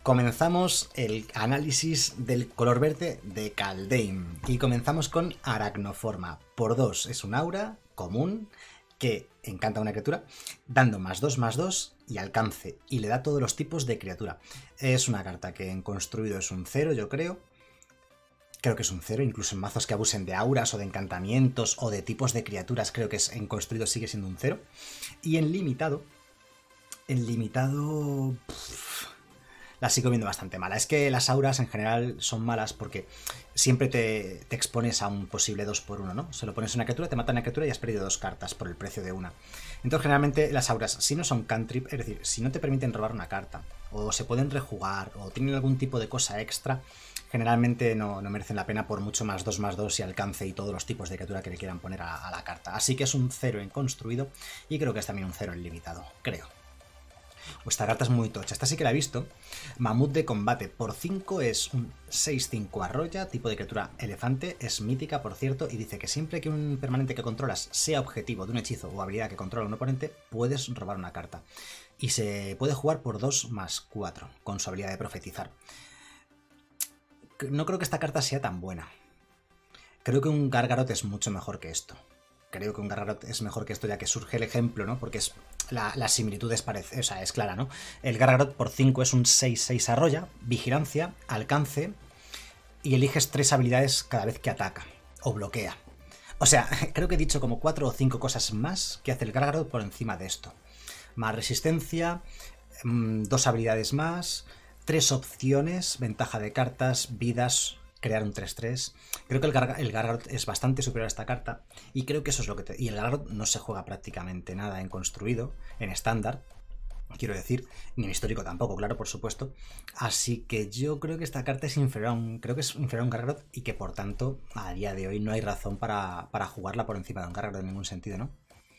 Comenzamos el análisis del color verde de Kaldheim y comenzamos con Aracnoforma. Por 2 es un aura común que encanta a una criatura, dando +2/+2 y alcance, y le da todos los tipos de criatura. Es una carta que en construido es un 0, yo creo. Creo que es un 0, incluso en mazos que abusen de auras o de encantamientos o de tipos de criaturas, creo que en construido sigue siendo un 0. Y en limitado... la sigo viendo bastante mala. Es que las auras en general son malas porque siempre te expones a un posible 2x1, ¿no? Se lo pones a una criatura, te mata una criatura y has perdido 2 cartas por el precio de una. Entonces generalmente las auras, si no son cantrip, es decir, si no te permiten robar una carta, o se pueden rejugar, o tienen algún tipo de cosa extra, generalmente no merecen la pena por mucho +2/+2 y alcance y todos los tipos de criatura que le quieran poner a la carta. Así que es un 0 en construido y creo que es también un 0 en limitado, creo. Esta carta es muy tocha, esta sí que la he visto. Mamut de combate, por 5 es un 6/5 arroya, tipo de criatura elefante, es mítica por cierto, y dice que siempre que un permanente que controlas sea objetivo de un hechizo o habilidad que controla un oponente, puedes robar una carta. Y se puede jugar por 2/4, con su habilidad de profetizar. No creo que esta carta sea tan buena. Creo que un Gargarot es mucho mejor que esto. Creo que un Gargarot es mejor que esto, ya que surge el ejemplo, ¿no? Porque la similitud es clara, ¿no? El Gargarot por 5 es un 6/6 arroya, vigilancia, alcance, y eliges 3 habilidades cada vez que ataca o bloquea. O sea, creo que he dicho como 4 o 5 cosas más que hace el Gargarot por encima de esto. Más resistencia, 2 habilidades más, 3 opciones, ventaja de cartas, vidas, crear un 3/3. Creo que el Gargarot es bastante superior a esta carta y creo que eso es lo que... Y el Gargarot no se juega prácticamente nada en construido, en estándar, quiero decir, ni en histórico tampoco, claro, por supuesto. Así que yo creo que esta carta es inferior a un... Creo que es inferior a un Gargarot y que por tanto a día de hoy no hay razón para jugarla por encima de un Gargarot en ningún sentido, ¿no?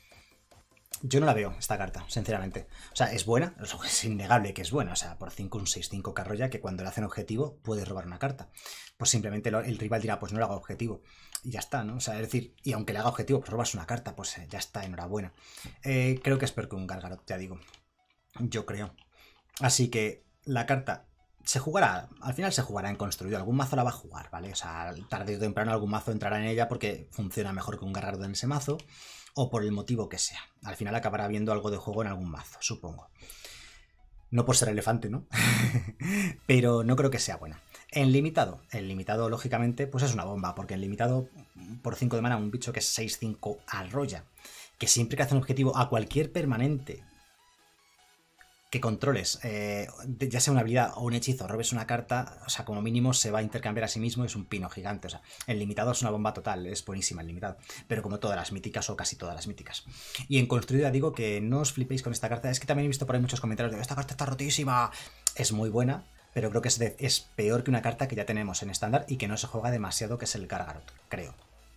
Yo no la veo, esta carta, sinceramente. O sea, es buena, es innegable que es buena. O sea, por 5 un 6/5 carroya que cuando le hacen objetivo puede robar una carta. Pues simplemente el rival dirá, pues no le haga objetivo. Y ya está, ¿no? O sea, es decir, y aunque le haga objetivo, pues robas una carta, pues ya está, enhorabuena. Creo que es peor que un Gargarot, ya digo. Yo creo. Así que la carta se jugará, al final se jugará en construido. Algún mazo la va a jugar, ¿vale? O sea, tarde o temprano algún mazo entrará en ella porque funciona mejor que un Gargarot en ese mazo, o por el motivo que sea. Al final acabará viendo algo de juego en algún mazo, supongo. No por ser elefante, ¿no? Pero no creo que sea buena. En limitado, lógicamente, pues es una bomba, porque en limitado, por 5 de mana, un bicho que es 6/5 arroya, que siempre que hace un objetivo a cualquier permanente que controles, ya sea una habilidad o un hechizo, robes una carta, o sea, como mínimo se va a intercambiar a sí mismo, es un pino gigante. O sea, el limitado es una bomba total, es buenísima el limitado, pero como todas las míticas o casi todas las míticas. Y en construida digo que no os flipéis con esta carta, es que también he visto por ahí muchos comentarios de esta carta está rotísima, es muy buena, pero creo que es peor que una carta que ya tenemos en estándar y que no se juega demasiado, que es el Gargarot, creo.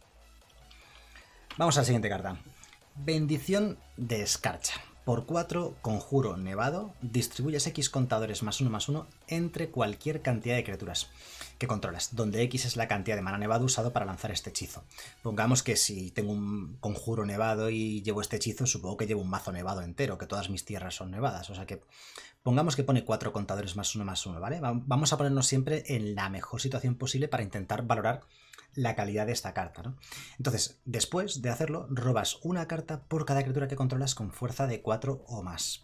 Vamos a la siguiente carta. Bendición de Escarcha. Por 4, conjuro nevado, distribuyes X contadores +1/+1 entre cualquier cantidad de criaturas que controlas, donde X es la cantidad de mana nevado usado para lanzar este hechizo. Pongamos que si tengo un conjuro nevado y llevo este hechizo, supongo que llevo un mazo nevado entero, que todas mis tierras son nevadas, o sea que pongamos que pone 4 contadores +1/+1, ¿vale? Vamos a ponernos siempre en la mejor situación posible para intentar valorar la calidad de esta carta, ¿no? Entonces, después de hacerlo, robas una carta por cada criatura que controlas con fuerza de 4 o más.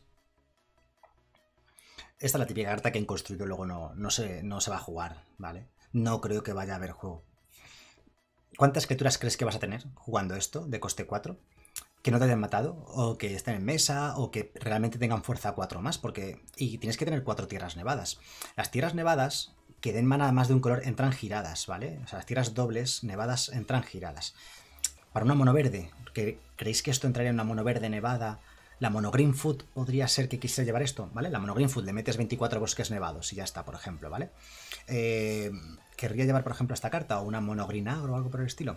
Esta es la típica carta que en construido luego no se va a jugar, ¿vale? No creo que vaya a haber juego. ¿Cuántas criaturas crees que vas a tener jugando esto de coste 4? Que no te hayan matado, o que estén en mesa, o que realmente tengan fuerza 4 o más, porque... Y tienes que tener 4 tierras nevadas. Las tierras nevadas que den mana más de un color entran giradas, ¿vale? O sea, las tierras dobles nevadas entran giradas. Para una mono verde, ¿creéis que esto entraría en una mono verde nevada? La mono Greenfoot podría ser que quisiera llevar esto, ¿vale? La mono Greenfoot le metes 24 bosques nevados y ya está, por ejemplo, ¿vale? ¿Querría llevar, por ejemplo, esta carta o una mono Green Agro o algo por el estilo?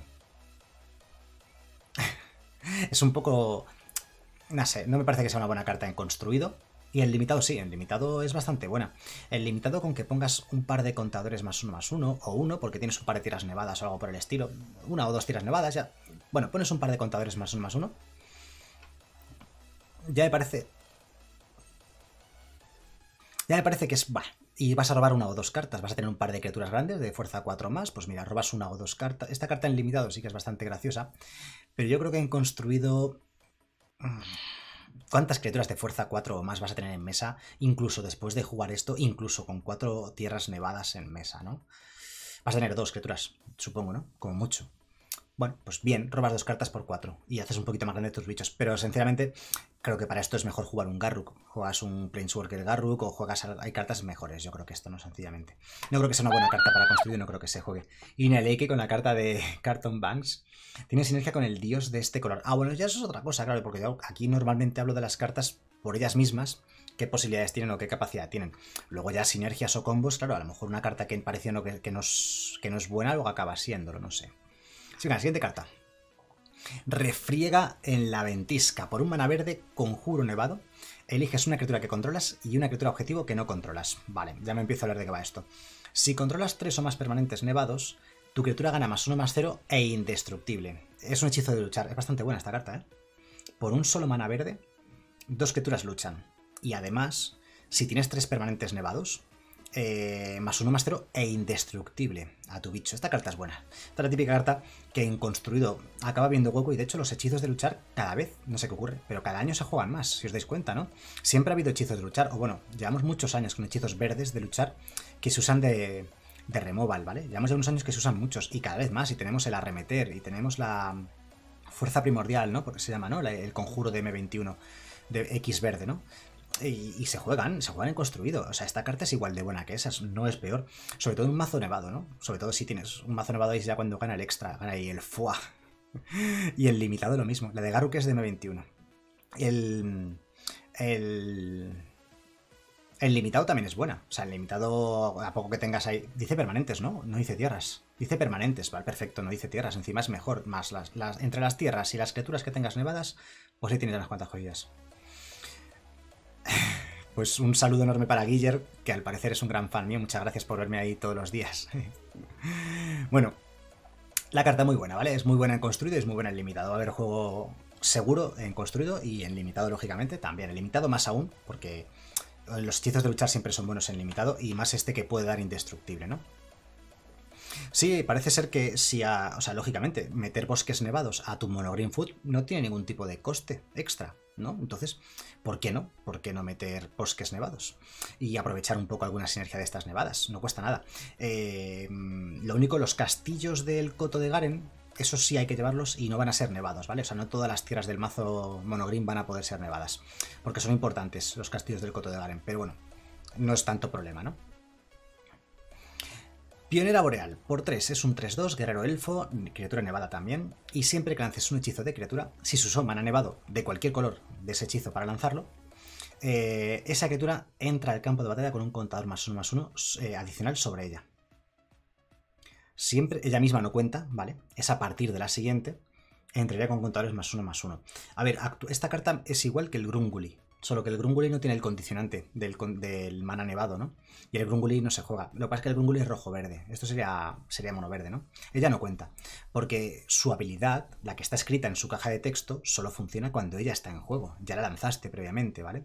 Es un poco... No sé, no me parece que sea una buena carta en construido. Y en limitado sí, en limitado es bastante buena. En limitado con que pongas un par de contadores +1/+1 o uno, porque tienes un par de tiras nevadas o algo por el estilo. Una o 2 tiras nevadas, ya. Bueno, pones un par de contadores +1/+1. Ya me parece... Ya me parece que es... Bah, y vas a robar una o dos cartas. Vas a tener un par de criaturas grandes de fuerza 4 más. Pues mira, robas una o dos cartas. Esta carta en limitado sí que es bastante graciosa. Pero yo creo que en construido... ¿Cuántas criaturas de fuerza 4 o más vas a tener en mesa? Incluso después de jugar esto, incluso con 4 tierras nevadas en mesa, ¿no? Vas a tener 2 criaturas, supongo, ¿no? Como mucho. Bueno, pues bien, robas 2 cartas por 4 y haces un poquito más grande tus bichos. Pero sinceramente, creo que para esto es mejor jugar un Garruk. Juegas un Planeswalker Garruk o juegas... Hay cartas mejores, yo creo que esto no, sencillamente. No creo que sea una buena carta para construir, no creo que se juegue. Y Neleike con la carta de Carton Banks tiene sinergia con el dios de este color. Ah, bueno, ya eso es otra cosa, claro, porque yo aquí normalmente hablo de las cartas por ellas mismas, qué posibilidades tienen o qué capacidad tienen. Luego ya sinergias o combos, claro, a lo mejor una carta que pareció que no es buena, luego acaba siéndolo, no sé. Sí, la siguiente carta. Refriega en la ventisca. Por un mana verde, conjuro nevado. Eliges una criatura que controlas y una criatura objetivo que no controlas. Vale, ya me empiezo a hablar de qué va esto. Si controlas 3 o más permanentes nevados, tu criatura gana +1/+0 e indestructible. Es un hechizo de luchar. Es bastante buena esta carta, ¿eh? Por un solo mana verde, 2 criaturas luchan. Y además, si tienes 3 permanentes nevados, +1/+0 e indestructible a tu bicho. Esta carta es buena. Esta es la típica carta que en construido acaba viendo hueco y de hecho los hechizos de luchar cada vez, no sé qué ocurre, pero cada año se juegan más, si os dais cuenta, ¿no? Siempre ha habido hechizos de luchar, o bueno, llevamos muchos años con hechizos verdes de luchar que se usan de removal, ¿vale? Llevamos ya unos años que se usan muchos y cada vez más, y tenemos el arremeter y tenemos la fuerza primordial, ¿no? Porque se llama, ¿no? El conjuro de M21 de X verde, ¿no? Y se juegan en construido. O sea, esta carta es igual de buena que esas, no es peor. Sobre todo en un mazo nevado, ¿no? Sobre todo si tienes un mazo nevado, ahí ya cuando gana el extra, gana ahí el FUA. Y el limitado lo mismo. La de Garruk es de M21. El limitado también es buena. O sea, el limitado, a poco que tengas ahí... Dice permanentes, ¿no? No dice tierras. Dice permanentes, vale, perfecto, no dice tierras. Encima es mejor. Más entre las tierras y las criaturas que tengas nevadas, pues ahí tienes unas cuantas joyas. Pues un saludo enorme para Guiller, que al parecer es un gran fan mío. Muchas gracias por verme ahí todos los días. Bueno, la carta muy buena, ¿vale? Es muy buena en construido y es muy buena en limitado. Va a haber juego seguro en construido y en limitado, lógicamente, también. En limitado más aún, porque los hechizos de luchar siempre son buenos en limitado y más este que puede dar indestructible, ¿no? Sí, parece ser que si o sea, lógicamente, meter bosques nevados a tu Mono Green Food no tiene ningún tipo de coste extra, ¿no? Entonces, ¿por qué no? ¿Por qué no meter bosques nevados? Y aprovechar un poco alguna sinergia de estas nevadas, no cuesta nada. Lo único, los castillos del Coto de Garen, esos sí hay que llevarlos y no van a ser nevados, ¿vale? O sea, no todas las tierras del mazo Mono Green van a poder ser nevadas, porque son importantes los castillos del Coto de Garen, pero bueno, no es tanto problema, ¿no? Pionera Boreal, por 3, es un 3-2, guerrero elfo, criatura nevada también, y siempre que lances un hechizo de criatura, si se usó mana nevado de cualquier color de ese hechizo para lanzarlo, esa criatura entra al campo de batalla con un contador +1/+1 adicional sobre ella. Siempre, ella misma no cuenta, ¿vale? Es a partir de la siguiente, entraría con contadores +1/+1. A ver, esta carta es igual que el Grunguli, solo que el Grunguli no tiene el condicionante del mana nevado, ¿no? Y el Grunguli no se juega. Lo que pasa es que el Grunguli es rojo-verde. Esto sería mono verde, ¿no? Ella no cuenta, porque su habilidad, la que está escrita en su caja de texto, solo funciona cuando ella está en juego. Ya la lanzaste previamente, ¿vale?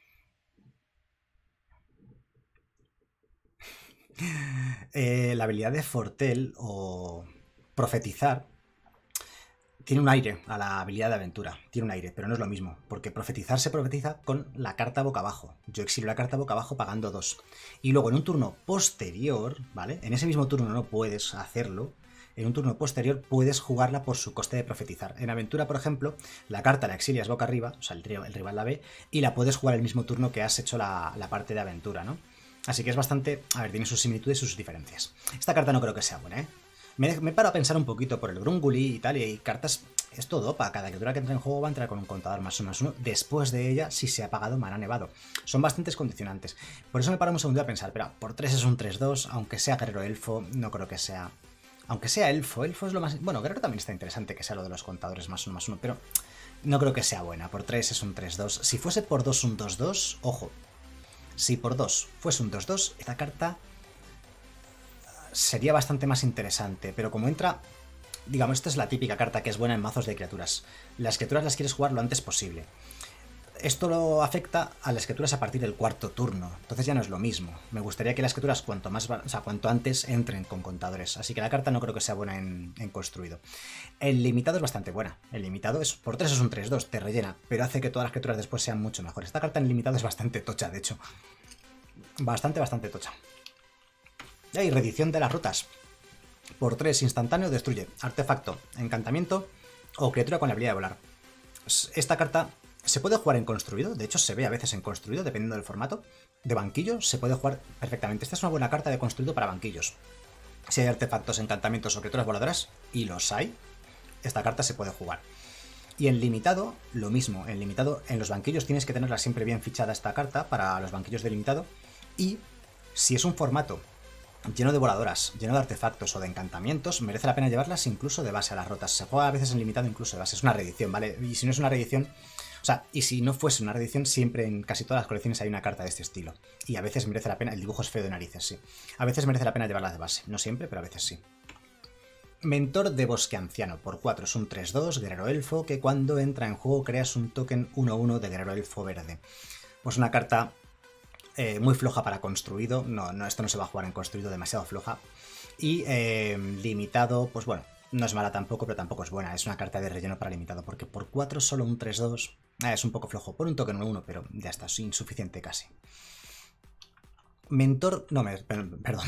La habilidad de Fortel o profetizar tiene un aire a la habilidad de aventura, tiene un aire, pero no es lo mismo, porque profetizar se profetiza con la carta boca abajo. Yo exilio la carta boca abajo pagando 2. Y luego en un turno posterior, ¿vale? En ese mismo turno no puedes hacerlo, en un turno posterior puedes jugarla por su coste de profetizar. En aventura, por ejemplo, la carta la exilias boca arriba, o sea, el rival la ve, y la puedes jugar el mismo turno que has hecho la parte de aventura, ¿no? Así que es bastante... A ver, tiene sus similitudes y sus diferencias. Esta carta no creo que sea buena, ¿eh? Me paro a pensar un poquito por el Grunguli y tal, y hay cartas... Es todo para cada criatura que entre en juego va a entrar con un contador +1/+1 después de ella si se ha pagado mana nevado. Son bastantes condicionantes. Por eso me paro un segundo a pensar, pero por 3 es un 3-2, aunque sea guerrero elfo, no creo que sea... Aunque sea elfo es lo más... Bueno, guerrero también está interesante que sea lo de los contadores +1/+1, pero no creo que sea buena. Por 3 es un 3-2. Si fuese por 2 un 2-2, ojo. Si por 2 fuese un 2-2, esta carta sería bastante más interesante, pero como entra... Digamos, esta es la típica carta que es buena en mazos de criaturas. Las criaturas las quieres jugar lo antes posible. Esto lo afecta a las criaturas a partir del cuarto turno, entonces ya no es lo mismo. Me gustaría que las criaturas cuanto antes entren con contadores, así que la carta no creo que sea buena en construido. El limitado es bastante buena, el limitado es por 3 es un 3-2, te rellena, pero hace que todas las criaturas después sean mucho mejores. Esta carta en limitado es bastante tocha, de hecho. Bastante tocha. Y hay reedición de las rutas. Por 3 instantáneo destruye artefacto, encantamiento o criatura con la habilidad de volar. Esta carta se puede jugar en construido, de hecho se ve a veces en construido, dependiendo del formato. De banquillo se puede jugar perfectamente. Esta es una buena carta de construido para banquillos. Si hay artefactos, encantamientos o criaturas voladoras, y los hay, esta carta se puede jugar. Y en limitado, lo mismo. En limitado, en los banquillos tienes que tenerla siempre bien fichada esta carta para los banquillos de limitado. Y si es un formato lleno de voladoras, lleno de artefactos o de encantamientos, merece la pena llevarlas incluso de base a las rotas. Se juega a veces en limitado incluso de base. Es una reedición, ¿vale? Y si no es una reedición... O sea, y si no fuese una reedición, siempre en casi todas las colecciones hay una carta de este estilo. Y a veces merece la pena... El dibujo es feo de narices, sí. A veces merece la pena llevarlas de base. No siempre, pero a veces sí. Mentor de Bosque Anciano. Por 4 es un 3-2, guerrero elfo, que cuando entra en juego creas un token 1-1 de guerrero elfo verde. Pues una carta muy floja para construido. No, esto no se va a jugar en construido, demasiado floja. Y limitado, pues bueno, no es mala tampoco, pero tampoco es buena. Es una carta de relleno para limitado, porque por 4 solo un 3-2 es un poco flojo. Por un token 1-1, pero ya está, es insuficiente casi. Mentor... No, perdón.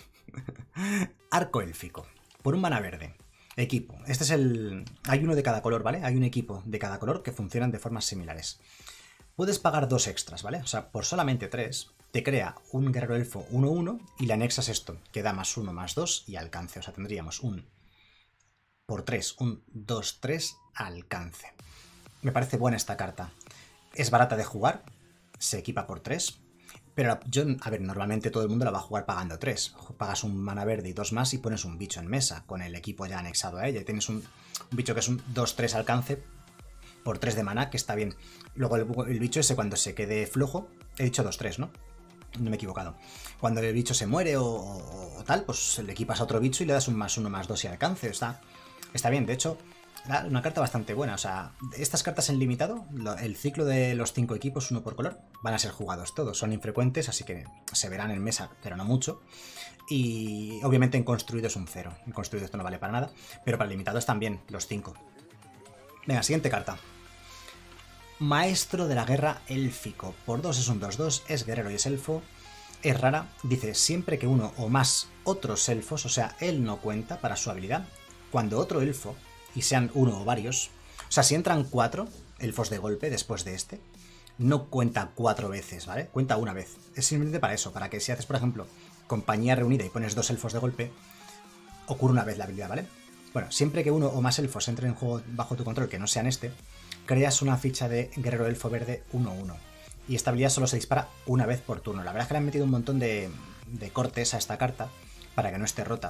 Arco élfico. Por un mana verde. Equipo. Este es el... Hay uno de cada color, ¿vale? Hay un equipo de cada color que funcionan de formas similares. Puedes pagar 2 extras, ¿vale? O sea, por solamente 3 te crea un guerrero elfo 1-1 y le anexas esto, que da +1, +2 y alcance. O sea, tendríamos un... Por 3, un 2-3 alcance. Me parece buena esta carta. Es barata de jugar, se equipa por 3... Pero yo, a ver, normalmente todo el mundo la va a jugar pagando 3. Pagas un mana verde y 2 más y pones un bicho en mesa, con el equipo ya anexado a ella. Y tienes un bicho que es un 2-3 alcance por 3 de mana, que está bien. Luego el bicho ese cuando se quede flojo, he dicho 2-3, ¿no? No me he equivocado. Cuando el bicho se muere o tal, pues le equipas a otro bicho y le das un +1, +2 y alcance. Está bien, de hecho... Una carta bastante buena, o sea, estas cartas en limitado, el ciclo de los 5 equipos, uno por color, van a ser jugados todos, son infrecuentes, así que se verán en mesa, pero no mucho, y obviamente en construido es un 0, en construido esto no vale para nada, pero para limitado están bien los 5. Venga, siguiente carta. Maestro de la Guerra Élfico, por 2 es un 2-2, es guerrero y es elfo, es rara, dice siempre que uno o más otros elfos, o sea, él no cuenta para su habilidad, cuando otro elfo y sean uno o varios, o sea, si entran 4 elfos de golpe después de este, no cuenta 4 veces, ¿vale? Cuenta una vez. Es simplemente para eso, para que si haces, por ejemplo, compañía reunida y pones 2 elfos de golpe, ocurre una vez la habilidad, ¿vale? Bueno, siempre que uno o más elfos entren en juego bajo tu control, que no sean este, creas una ficha de guerrero elfo verde 1-1. Y esta habilidad solo se dispara una vez por turno. La verdad es que le han metido un montón de cortes a esta carta para que no esté rota.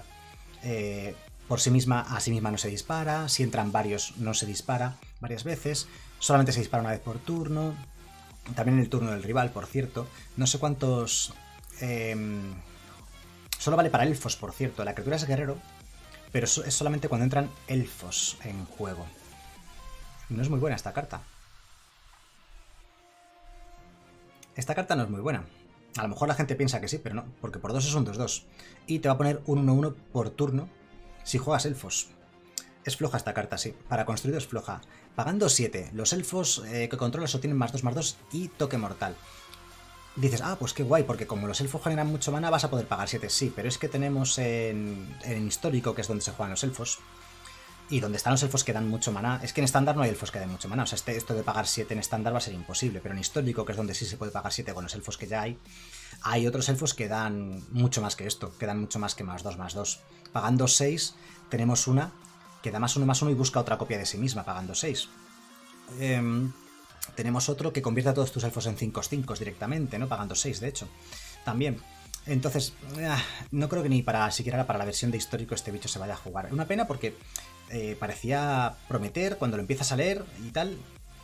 Por sí misma, a sí misma no se dispara, si entran varios no se dispara varias veces, solamente se dispara una vez por turno, también en el turno del rival, por cierto, no sé cuántos... solo vale para elfos, por cierto, la criatura es guerrero, pero es solamente cuando entran elfos en juego. No es muy buena esta carta. Esta carta no es muy buena. A lo mejor la gente piensa que sí, pero no, porque por 2 es un 2-2. Y te va a poner un 1-1 por turno si juegas elfos. Es floja esta carta, sí. Para construido es floja. Pagando 7. Los elfos que controlas obtienen +2/+2 y toque mortal. Dices, pues qué guay, porque como los elfos generan mucho mana vas a poder pagar 7. Sí, pero es que tenemos en histórico, que es donde se juegan los elfos, y donde están los elfos que dan mucho mana. Es que en estándar no hay elfos que den mucho mana. O sea, esto de pagar 7 en estándar va a ser imposible. Pero en histórico, que es donde sí se puede pagar 7 con los elfos que ya hay otros elfos que dan mucho más que esto. Que dan mucho más que +2/+2. Pagando 6, tenemos una que da +1/+1 y busca otra copia de sí misma, pagando 6. Tenemos otro que convierte a todos tus elfos en 5/5 directamente, ¿no? Pagando 6, de hecho. También. Entonces, no creo que ni siquiera para la versión de histórico este bicho se vaya a jugar. Una pena porque parecía prometer cuando lo empiezas a leer y tal.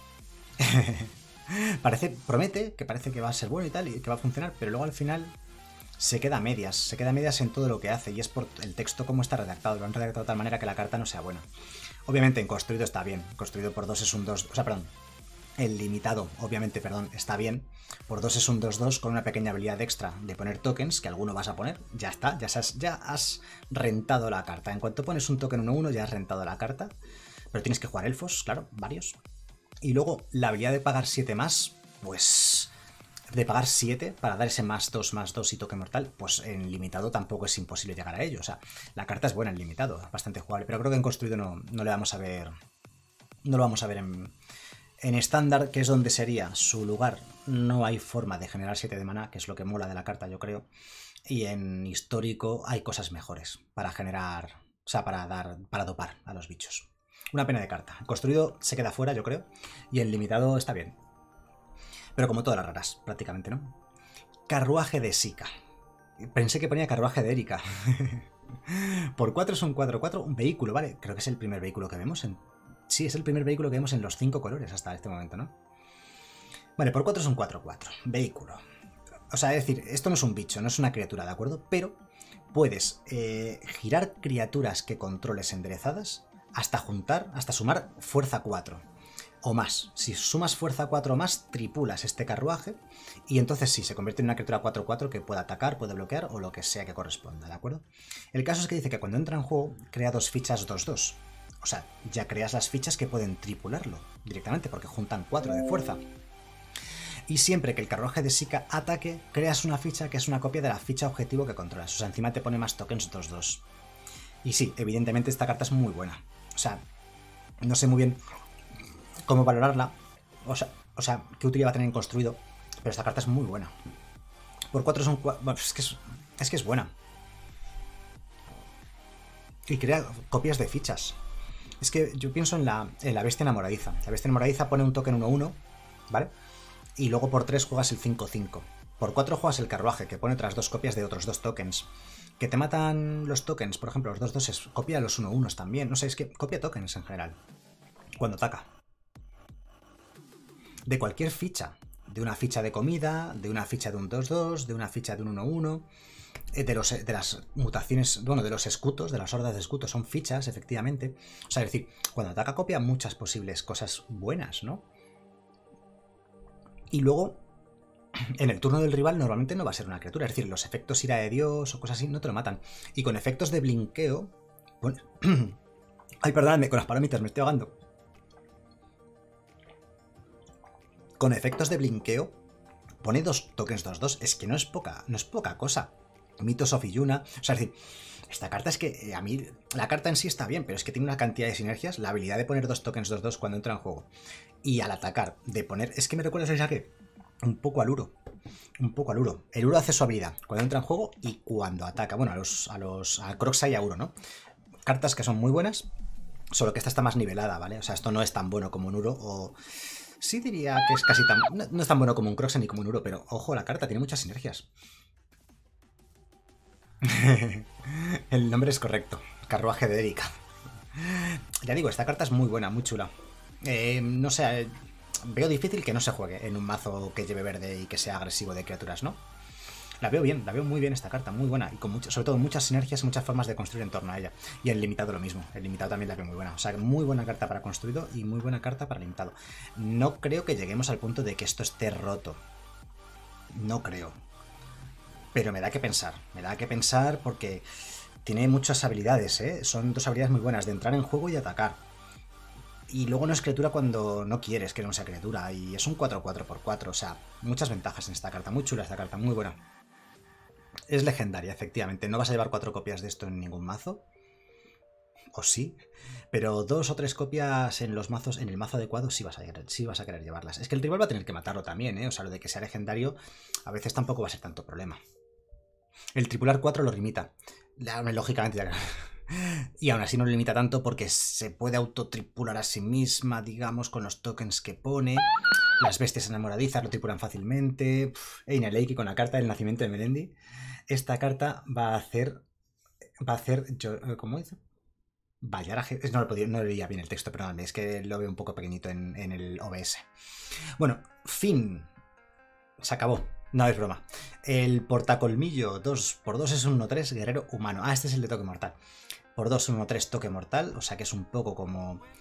Promete que va a ser bueno y tal, y que va a funcionar, pero luego al final se queda a medias en todo lo que hace, y es por el texto como está redactado. Lo han redactado de tal manera que la carta no sea buena. Obviamente en construido está bien. Construido por 2 es un 2... O sea, perdón. El limitado, obviamente, perdón, está bien. Por 2 es un 2-2 con una pequeña habilidad extra de poner tokens, que alguno vas a poner. Ya está, ya has rentado la carta. En cuanto pones un token 1-1 ya has rentado la carta. Pero tienes que jugar elfos, claro, varios. Y luego la habilidad de pagar 7 más, pues... De pagar 7 para dar ese +2/+2 y toque mortal, pues en limitado tampoco es imposible llegar a ello. O sea, la carta es buena en limitado, bastante jugable. Pero creo que en construido no le vamos a ver... No lo vamos a ver en estándar, que es donde sería su lugar. No hay forma de generar 7 de mana, que es lo que mola de la carta, yo creo. Y en histórico hay cosas mejores para generar... O sea, para dopar a los bichos. Una pena de carta. Construido se queda fuera, yo creo. Y en limitado está bien. Pero como todas las raras, prácticamente, ¿no? Carruaje de Sika. Pensé que ponía carruaje de Erika. Por 4 es un 4-4, un vehículo, ¿vale? Creo que es el primer vehículo que vemos en... Sí, es el primer vehículo que vemos en los 5 colores hasta este momento, ¿no? Vale, por 4 es un 4-4, vehículo. O sea, es decir, esto no es un bicho, no es una criatura, ¿de acuerdo? Pero puedes girar criaturas que controles enderezadas hasta sumar fuerza 4. O más. Si sumas fuerza 4 o más, tripulas este carruaje y entonces sí, se convierte en una criatura 4-4 que puede atacar, puede bloquear o lo que sea que corresponda, ¿de acuerdo? El caso es que dice que cuando entra en juego, crea 2 fichas 2-2. O sea, ya creas las fichas que pueden tripularlo directamente porque juntan 4 de fuerza. Y siempre que el carruaje de Sika ataque, creas una ficha que es una copia de la ficha objetivo que controlas. O sea, encima te pone más tokens 2-2. Y sí, evidentemente esta carta es muy buena. O sea, no sé muy bien cómo valorarla, o sea, qué utilidad va a tener en construido, pero esta carta es muy buena. Por 4 son 4, es que es buena. Y crea copias de fichas. Es que yo pienso en la bestia enamoradiza. La bestia enamoradiza pone un token 1-1, ¿vale? Y luego por 3 juegas el 5-5. Por 4 juegas el carruaje, que pone otras 2 copias de otros 2 tokens. Que te matan los tokens, por ejemplo, los 2-2, copia los 1-1 también. No sé, es que copia tokens en general. Cuando ataca. De cualquier ficha, de una ficha de comida, de una ficha de un 2-2, de una ficha de un 1-1, de las mutaciones, bueno, de los escudos, de las hordas de escudos, son fichas, efectivamente. O sea, es decir, cuando ataca copia muchas posibles cosas buenas, ¿no? Y luego, en el turno del rival normalmente no va a ser una criatura, es decir, los efectos ira de Dios o cosas así no te lo matan. Y con efectos de blinqueo... Bueno, ay, perdóname, con las palomitas me estoy ahogando. Con efectos de blinqueo, pone 2 tokens 2-2. Es que no es poca cosa. Mitos of Iyuna. O sea, es decir, esta carta es que a mí la carta en sí está bien, pero es que tiene una cantidad de sinergias. La habilidad de poner 2 tokens 2-2 cuando entra en juego. Y al atacar, de poner... Es que me recuerda, ¿sabes a qué? Un poco al Uro. Un poco al Uro. El Uro hace su habilidad cuando entra en juego y cuando ataca. Bueno, a Kroxa y a Uro, ¿no? Cartas que son muy buenas, solo que esta está más nivelada, ¿vale? O sea, esto no es tan bueno como un Uro o... Sí diría que es casi tan... No es tan bueno como un Kroxa ni como un Uro, pero ojo, la carta tiene muchas sinergias. El nombre es correcto. Carruaje de Erika. Ya digo, esta carta es muy buena, muy chula. No sé, veo difícil que no se juegue en un mazo que lleve verde y que sea agresivo de criaturas, ¿no? La veo bien, la veo muy bien esta carta, muy buena. Y con sobre todo muchas sinergias y muchas formas de construir en torno a ella. Y en limitado lo mismo. El limitado también la veo muy buena. O sea, muy buena carta para construido y muy buena carta para limitado. No creo que lleguemos al punto de que esto esté roto. No creo. Pero me da que pensar. Me da que pensar porque tiene muchas habilidades, ¿eh? Son 2 habilidades muy buenas, de entrar en juego y atacar. Y luego no es criatura cuando no quieres que no sea criatura. Y es un 4-4x4. O sea, muchas ventajas en esta carta. Muy chula esta carta, muy buena. Es legendaria, efectivamente. No vas a llevar 4 copias de esto en ningún mazo. O sí. Pero 2 o 3 copias en los mazos, en el mazo adecuado, sí vas a querer llevarlas. Es que el rival va a tener que matarlo también, ¿eh? O sea, lo de que sea legendario a veces tampoco va a ser tanto problema. El tripular 4 lo limita. Lógicamente, ya. Y aún así no lo limita tanto porque se puede autotripular a sí misma, digamos, con los tokens que pone. Las bestias enamoradizas lo tripulan fácilmente. Einaleiki con la carta del nacimiento de Melendi. Esta carta va a hacer... ¿Cómo dice? Vallaraje... No leía bien el texto, perdóname. Es que lo veo un poco pequeñito en el OBS. Bueno, fin. Se acabó. No es broma. El portacolmillo 2x2 es un 1-3 guerrero humano. Ah, este es el de toque mortal. Por 2 1-3 toque mortal. O sea que es un poco como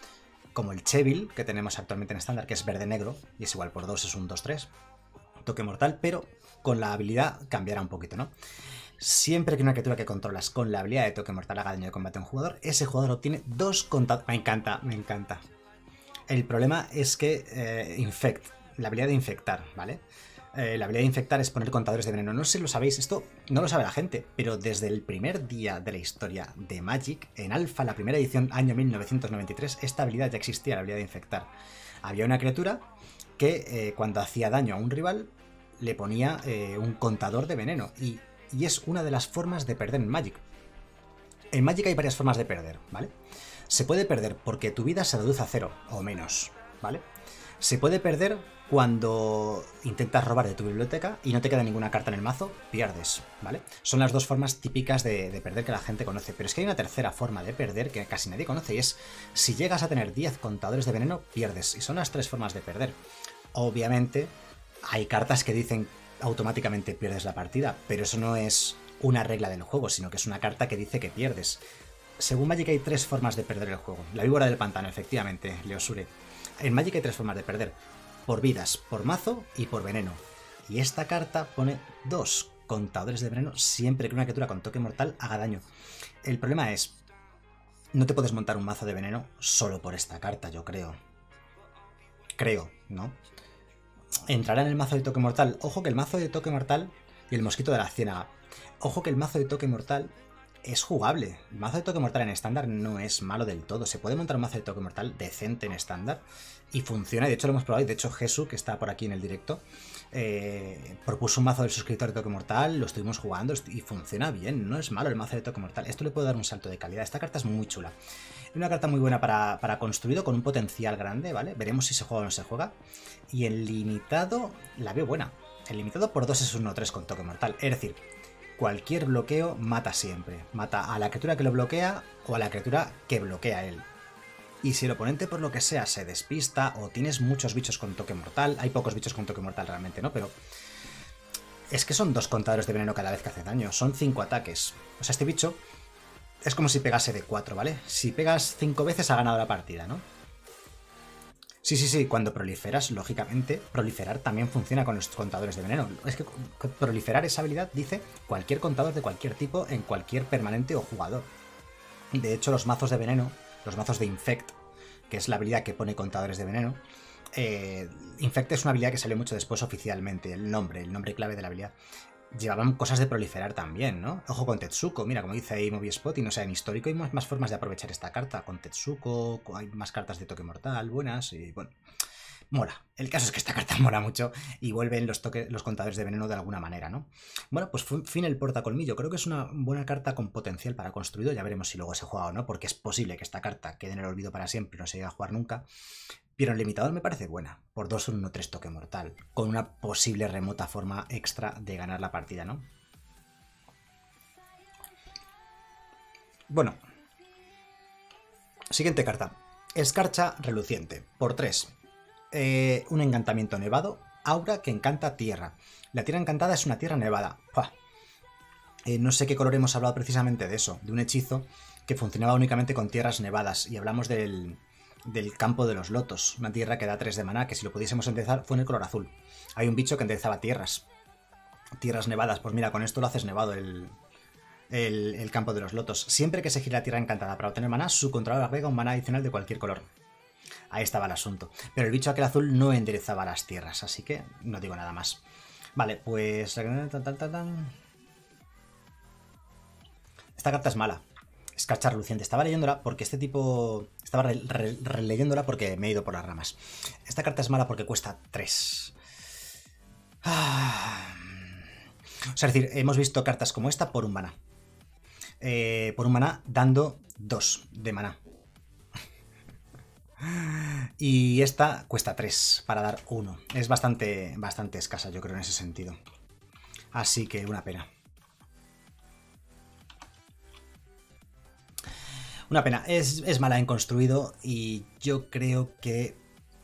como el Chevil, que tenemos actualmente en estándar, que es verde-negro, y es igual por 2, es un 2-3, toque mortal, pero con la habilidad cambiará un poquito, ¿no? Siempre que una criatura que controlas con la habilidad de toque mortal haga daño de combate a un jugador, ese jugador obtiene 2 contadores. Me encanta, me encanta. El problema es que Infect, la habilidad de infectar, ¿vale? La habilidad de infectar es poner contadores de veneno. No sé si lo sabéis, esto no lo sabe la gente, pero desde el primer día de la historia de Magic, en Alpha, la primera edición, año 1993, esta habilidad ya existía, la habilidad de infectar. Había una criatura que cuando hacía daño a un rival le ponía un contador de veneno y es una de las formas de perder en Magic. En Magic hay varias formas de perder, ¿vale? Se puede perder porque tu vida se reduce a 0 o menos, ¿vale? Se puede perder cuando intentas robar de tu biblioteca y no te queda ninguna carta en el mazo, pierdes, ¿vale? Son las dos formas típicas de perder que la gente conoce, pero es que hay una tercera forma de perder que casi nadie conoce y es si llegas a tener 10 contadores de veneno, pierdes, y son las 3 formas de perder. Obviamente hay cartas que dicen automáticamente pierdes la partida, pero eso no es una regla del juego, sino que es una carta que dice que pierdes. Según Magic hay 3 formas de perder el juego. La víbora del pantano, efectivamente, Leosure. En Magic hay 3 formas de perder. Por vidas, por mazo y por veneno. Y esta carta pone 2 contadores de veneno siempre que una criatura con toque mortal haga daño. El problema es, no te puedes montar un mazo de veneno solo por esta carta, yo creo. Creo, ¿no? Entrará en el mazo de toque mortal. Ojo que el mazo de toque mortal y el mosquito de la ciénaga. Ojo que el mazo de toque mortal es jugable. El mazo de toque mortal en estándar no es malo del todo. Se puede montar un mazo de toque mortal decente en estándar y funciona. De hecho lo hemos probado y de hecho Jesús, que está por aquí en el directo, propuso un mazo del suscriptor de toque mortal, lo estuvimos jugando y funciona bien. No es malo el mazo de toque mortal. Esto le puede dar un salto de calidad. Esta carta es muy chula. Una carta muy buena para construido con un potencial grande, ¿vale? Veremos si se juega o no se juega. Y en limitado la veo buena. El limitado por 2 es un 1-3 con toque mortal. Es decir, cualquier bloqueo mata siempre. Mata a la criatura que lo bloquea o a la criatura que bloquea a él. Y si el oponente por lo que sea se despista o tienes muchos bichos con toque mortal, hay pocos bichos con toque mortal realmente, ¿no? Pero es que son 2 contadores de veneno cada vez que hace daño. Son 5 ataques. O sea, este bicho es como si pegase de 4, ¿vale? Si pegas 5 veces ha ganado la partida, ¿no? Sí, cuando proliferas, lógicamente, proliferar también funciona con los contadores de veneno. Es que proliferar esa habilidad dice cualquier contador de cualquier tipo en cualquier permanente o jugador. De hecho, los mazos de veneno, los mazos de Infect, que es la habilidad que pone contadores de veneno, Infect es una habilidad que salió mucho después oficialmente, el nombre clave de la habilidad. Llevaban cosas de proliferar también, ¿no? Ojo con Tetsuko, mira, como dice ahí Moviespot, y no sé, en histórico hay más formas de aprovechar esta carta. Con Tetsuko, hay más cartas de toque mortal buenas, y bueno, mola. El caso es que esta carta mola mucho y vuelven los contadores de veneno de alguna manera, ¿no? Bueno, pues fin el portacolmillo. Creo que es una buena carta con potencial para construido. Ya veremos si luego se juega o no, porque es posible que esta carta quede en el olvido para siempre y no se llegue a jugar nunca. Pero el limitador me parece buena, por 2 un 1-3 toque mortal, con una posible remota forma extra de ganar la partida, ¿no? Bueno. Siguiente carta. Escarcha reluciente, por 3. Un encantamiento nevado, aura que encanta tierra. La tierra encantada es una tierra nevada. No sé qué color hemos hablado precisamente de eso, de un hechizo que funcionaba únicamente con tierras nevadas, y hablamos del campo de los lotos, una tierra que da 3 de maná, que si lo pudiésemos enderezar fue en el color azul. Hay un bicho que enderezaba tierras nevadas, pues mira, con esto lo haces nevado el campo de los lotos. Siempre que se gira la tierra encantada para obtener maná, su controlador agrega un maná adicional de cualquier color. Ahí estaba el asunto. Pero el bicho aquel azul no enderezaba las tierras, así que no digo nada más. Vale, pues... Esta carta es mala. Escarcha reluciente. Estaba leyéndola porque este tipo... Estaba releyéndola porque me he ido por las ramas. Esta carta es mala porque cuesta 3. O sea, es decir, hemos visto cartas como esta por un maná. Por un maná dando 2 de maná. Y esta cuesta 3 para dar 1. Es bastante escasa, yo creo, en ese sentido. Así que una pena. Una pena. Es mala en construido y yo creo que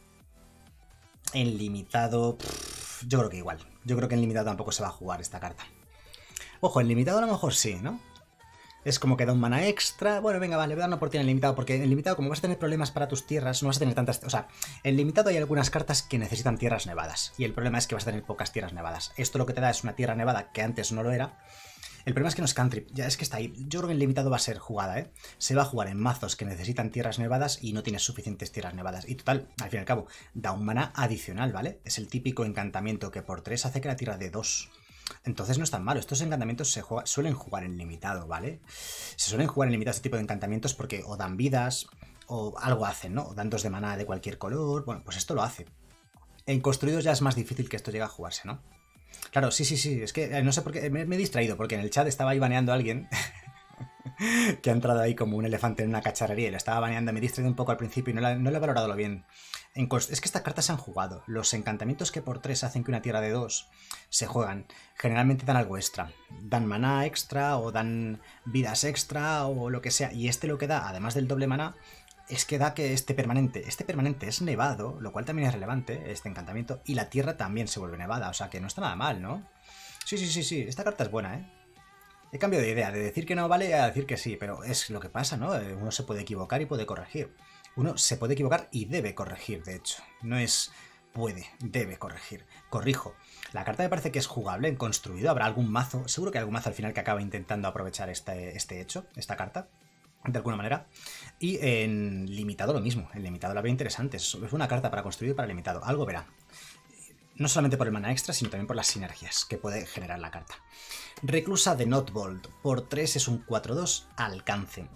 en limitado... yo creo que igual. Yo creo que en limitado tampoco se va a jugar esta carta. Ojo, en limitado a lo mejor sí, ¿no? Es como que da un mana extra. Bueno, venga, vale, voy a dar una oportunidad en limitado. Porque en limitado, como vas a tener problemas para tus tierras, no vas a tener tantas. O sea, en limitado hay algunas cartas que necesitan tierras nevadas. Y el problema es que vas a tener pocas tierras nevadas. Esto lo que te da es una tierra nevada que antes no lo era. El problema es que no es cantrip, ya es que está ahí. Yo creo que en limitado va a ser jugada, ¿eh? Se va a jugar en mazos que necesitan tierras nevadas y no tienes suficientes tierras nevadas. Y total, al fin y al cabo, da un mana adicional, ¿vale? Es el típico encantamiento que por 3 hace que la tierra de 2. Entonces no es tan malo. Estos encantamientos suelen jugar en limitado, ¿vale? Se suelen jugar en limitado este tipo de encantamientos porque o dan vidas o algo hacen, ¿no? O dan 2 de mana de cualquier color. Bueno, pues esto lo hace. En construidos ya es más difícil que esto llegue a jugarse, ¿no? Claro, sí, es que no sé por qué, me he distraído, porque en el chat estaba ahí baneando a alguien que ha entrado ahí como un elefante en una cacharrería y lo estaba baneando, me he distraído un poco al principio y no le he valorado lo bien. Es que estas cartas se han jugado, los encantamientos que por 3 hacen que una tierra de 2 se juegan, generalmente dan algo extra, dan maná extra o dan vidas extra o lo que sea, y este lo que da, además del doble maná, es que da que este permanente es nevado, lo cual también es relevante, este encantamiento, y la tierra también se vuelve nevada, o sea que no está nada mal, ¿no? Sí, esta carta es buena, ¿eh? He cambiado de idea, de decir que no vale a decir que sí, pero es lo que pasa, ¿no? Uno se puede equivocar y puede corregir. Uno se puede equivocar y debe corregir, de hecho. No es puede, debe corregir. Corrijo. La carta me parece que es jugable en construido, habrá algún mazo, seguro que hay algún mazo al final que acaba intentando aprovechar este hecho, esta carta, de alguna manera. Y en limitado lo mismo, en limitado la veo interesante, es una carta para construir y para limitado, algo verá. No solamente por el mana extra, sino también por las sinergias que puede generar la carta. Reclusa de Notbolt, por 3 es un 4-2, alcance.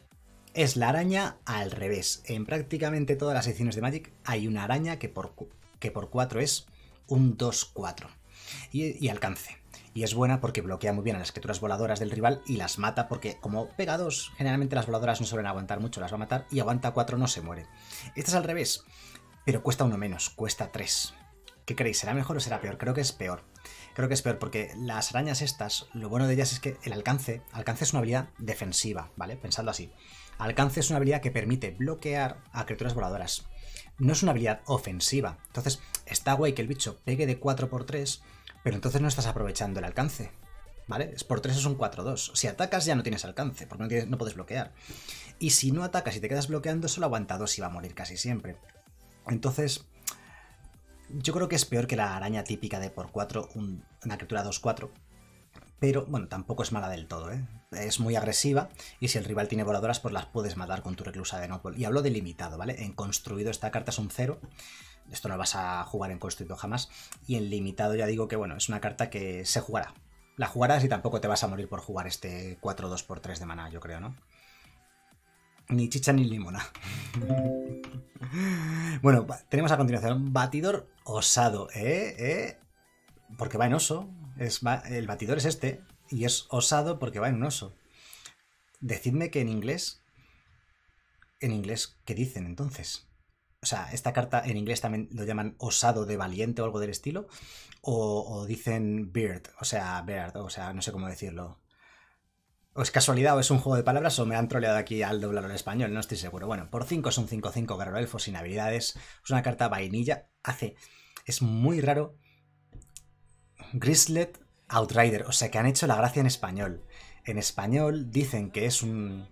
Es la araña al revés. En prácticamente todas las ediciones de Magic hay una araña que por 4 es un 2-4. Y alcance. Y es buena porque bloquea muy bien a las criaturas voladoras del rival y las mata porque como pega 2, generalmente las voladoras no suelen aguantar mucho, las va a matar y aguanta 4, no se muere. Esta es al revés, pero cuesta 1 menos, cuesta 3. ¿Qué creéis? ¿Será mejor o será peor? Creo que es peor. Creo que es peor porque las arañas estas, lo bueno de ellas es que el alcance es una habilidad defensiva, ¿vale? Pensadlo así. Alcance es una habilidad que permite bloquear a criaturas voladoras. No es una habilidad ofensiva. Entonces, está guay que el bicho pegue de 4×3, pero entonces no estás aprovechando el alcance, ¿vale? Por 3 es un 4-2. Si atacas ya no tienes alcance, porque no puedes bloquear. Y si no atacas y te quedas bloqueando, solo aguanta 2 y va a morir casi siempre. Entonces, yo creo que es peor que la araña típica de por 4, una criatura 2-4. Pero, bueno, tampoco es mala del todo, ¿eh? Es muy agresiva y si el rival tiene voladoras, pues las puedes matar con tu reclusa de Notbolt. Y hablo de limitado, ¿vale? En construido esta carta es un 0. Esto no lo vas a jugar en construido jamás. Y en limitado ya digo que, bueno, es una carta que se jugará. La jugarás y tampoco te vas a morir por jugar este 4-2×3 de maná, yo creo, ¿no? Ni chicha ni limona. Bueno, tenemos a continuación Batidor Osado, porque va en oso. El batidor es este, y es osado porque va en un oso. Decidme que en inglés, ¿qué dicen entonces? O sea, esta carta en inglés también lo llaman osado de valiente o algo del estilo, o dicen beard, o sea, no sé cómo decirlo. O es casualidad o es un juego de palabras o me han troleado aquí al doblarlo en español, no estoy seguro. Bueno, por 5 es un 5-5 guerrero elfo sin habilidades, es una carta vainilla, es muy raro. Grizzlet Outrider, o sea que han hecho la gracia en español. En español dicen que es un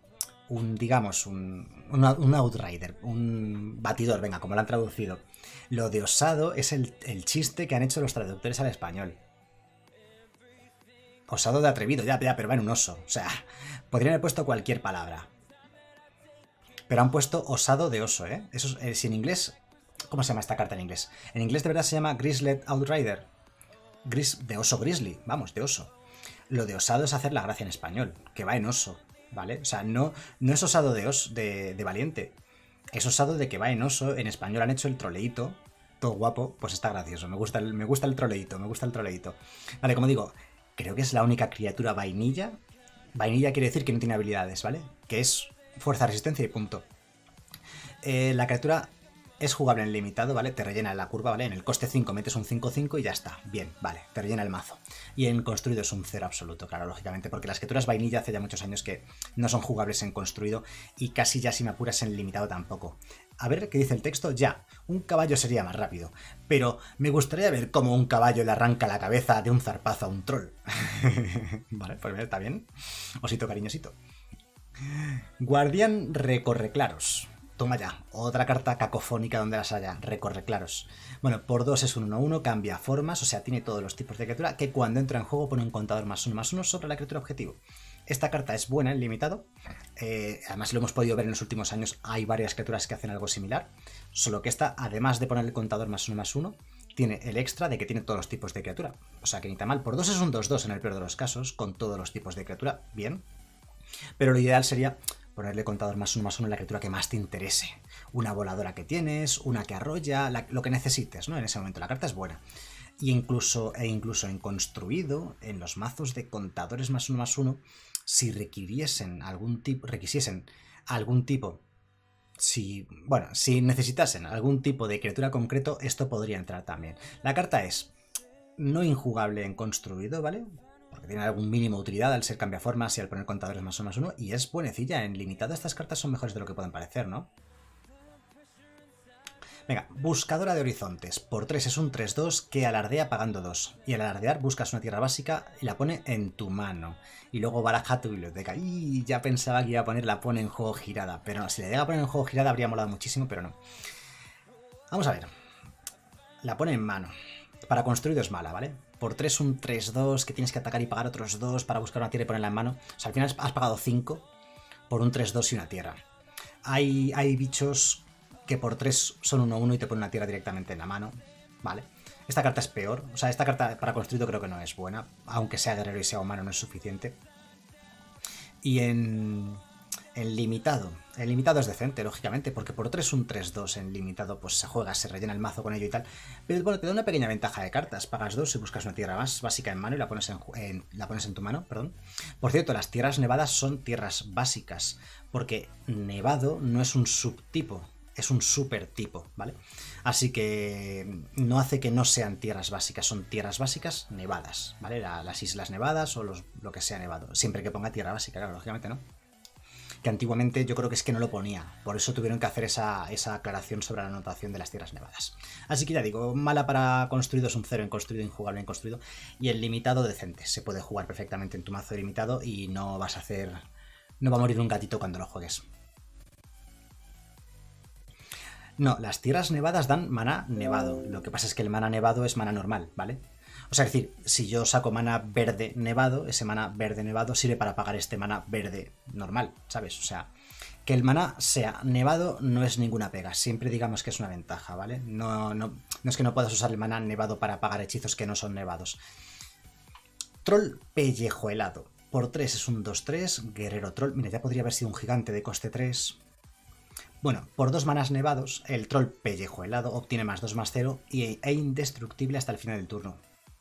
Outrider, un batidor, venga, como lo han traducido. Lo de osado es el chiste que han hecho los traductores al español. Osado de atrevido, ya, pero va en un oso. O sea, podrían haber puesto cualquier palabra. Pero han puesto osado de oso, ¿eh? Eso, si en inglés... ¿Cómo se llama esta carta en inglés? En inglés de verdad se llama Grizzlet Outrider. De oso grizzly, vamos, de oso. Lo de osado es hacer la gracia en español, que va en oso, ¿vale? O sea, no es osado de valiente. Es osado de que va en oso. En español han hecho el troleíto. Todo guapo, pues está gracioso. Me gusta el troleíto, Vale, como digo, creo que es la única criatura vainilla. Vainilla quiere decir que no tiene habilidades, ¿vale? Que es fuerza, resistencia y punto. La criatura Es jugable en limitado, ¿vale? Te rellena la curva, ¿vale? En el coste 5 metes un 5-5 y ya está. Bien, vale, te rellena el mazo. Y en construido es un 0 absoluto, claro, lógicamente, porque las criaturas vainilla hace ya muchos años que no son jugables en construido y casi ya si me apuras en limitado tampoco. A ver qué dice el texto. Ya, un caballo sería más rápido, pero me gustaría ver cómo un caballo le arranca la cabeza de un zarpazo a un troll. Vale, pues está bien. Osito cariñosito. Guardián recorre claros. Toma ya, otra carta cacofónica donde las haya, recorre claros. Bueno, por 2 es un 1-1, cambia formas, o sea, tiene todos los tipos de criatura, que cuando entra en juego pone un contador +1/+1 sobre la criatura objetivo. Esta carta es buena en limitado, además lo hemos podido ver en los últimos años, hay varias criaturas que hacen algo similar, solo que esta, además de poner el contador +1/+1, tiene el extra de que tiene todos los tipos de criatura. O sea, que ni tan mal, por 2 es un 2-2 en el peor de los casos, con todos los tipos de criatura, bien. Pero lo ideal sería ponerle contador +1/+1 en la criatura que más te interese. Una voladora que tienes, una que arrolla, lo que necesites, ¿no? En ese momento la carta es buena. Y incluso en construido, en los mazos de contadores +1/+1, si requisiesen algún tipo, si necesitasen algún tipo de criatura concreto, esto podría entrar también. La carta es no injugable en construido, ¿vale? Porque tiene algún mínimo de utilidad al ser cambiaformas y al poner contadores +1/+1, y es buenecilla. En limitado estas cartas son mejores de lo que pueden parecer, ¿no? Venga, buscadora de horizontes. Por 3 es un 3-2 que alardea pagando 2. Y al alardear buscas una tierra básica y la pone en tu mano. Y luego baraja tu biblioteca. Y ya pensaba que iba a poner la pone en juego girada. Pero no, si le llega a poner en juego girada habría molado muchísimo, pero no. Vamos a ver. La pone en mano. Para construido es mala, ¿vale? Por 3 un 3-2 que tienes que atacar y pagar otros 2 para buscar una tierra y ponerla en mano. O sea, al final has pagado 5 por un 3-2 y una tierra. Hay bichos que por 3 son 1-1 y te ponen una tierra directamente en la mano, ¿vale? Esta carta es peor. O sea, esta carta para construido creo que no es buena. Aunque sea guerrero y sea humano no es suficiente. Y en limitado. El limitado es decente, lógicamente, porque por 3 un 3-2 en limitado pues se juega, se rellena el mazo con ello y tal. Pero bueno, te da una pequeña ventaja de cartas. Pagas 2 y buscas una tierra más básica en mano y la pones en tu mano, perdón. Por cierto, las tierras nevadas son tierras básicas, porque nevado no es un subtipo, es un supertipo, ¿vale? Así que no hace que no sean tierras básicas, son tierras básicas nevadas, ¿vale? Las islas nevadas o lo que sea nevado. Siempre que ponga tierra básica, claro, lógicamente no. Que antiguamente yo creo que es que no lo ponía, por eso tuvieron que hacer esa aclaración sobre la anotación de las tierras nevadas. Así que ya digo, mala para construido es un 0 en construido, injugable en construido, y el limitado decente, se puede jugar perfectamente en tu mazo de limitado y no vas a hacer... no va a morir un gatito cuando lo juegues. No, las tierras nevadas dan mana nevado, lo que pasa es que el mana nevado es mana normal, ¿vale? O sea, es decir, si yo saco mana verde nevado, ese mana verde nevado sirve para pagar este mana verde normal, ¿sabes? O sea, que el mana sea nevado no es ninguna pega, siempre digamos que es una ventaja, ¿vale? No es que no puedas usar el mana nevado para pagar hechizos que no son nevados. Troll pellejo helado. Por 3 es un 2-3, guerrero troll. Mira, ya podría haber sido un gigante de coste 3. Bueno, por 2 manas nevados, el troll pellejo helado obtiene +2/+0 e indestructible hasta el final del turno.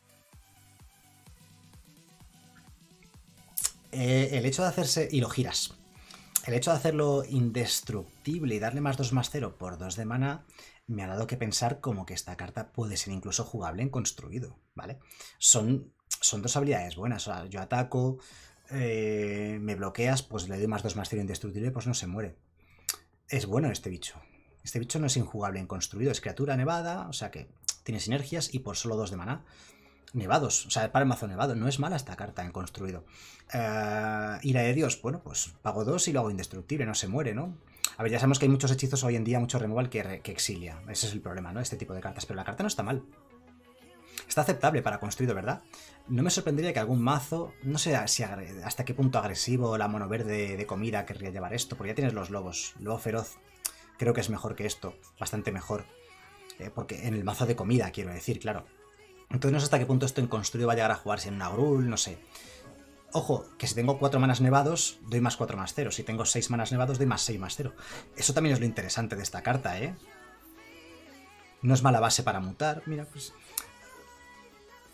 El hecho de hacerse... y lo giras. El hecho de hacerlo indestructible y darle +2/+0 por 2 de mana me ha dado que pensar como que esta carta puede ser incluso jugable en construido, ¿vale? Son 2 habilidades buenas. O sea, yo ataco, me bloqueas, pues le doy +2/+0 indestructible, pues no se muere. Es bueno este bicho. Este bicho no es injugable en construido, es criatura nevada, o sea que tiene sinergias y por solo 2 de mana. Nevados, o sea, para el mazo nevado, no es mala esta carta en construido. Ira de Dios, bueno, pues pago 2 y lo hago indestructible, no se muere, ¿no? A ver, ya sabemos que hay muchos hechizos hoy en día, mucho removal que exilia. Ese es el problema, ¿no? Este tipo de cartas, pero la carta no está mal. Está aceptable para construido, ¿verdad? No me sorprendería que algún mazo, no sé si hasta qué punto agresivo la mono verde de comida querría llevar esto, porque ya tienes los lobos. Lobo feroz creo que es mejor que esto, bastante mejor. Porque en el mazo de comida, quiero decir, claro. Entonces no sé hasta qué punto esto en construido va a llegar a jugarse en una Grul, no sé. Ojo, que si tengo 4 manas nevados, doy +4/+0. Si tengo 6 manas nevados, doy +6/0. Eso también es lo interesante de esta carta, ¿eh? No es mala base para mutar, mira, pues...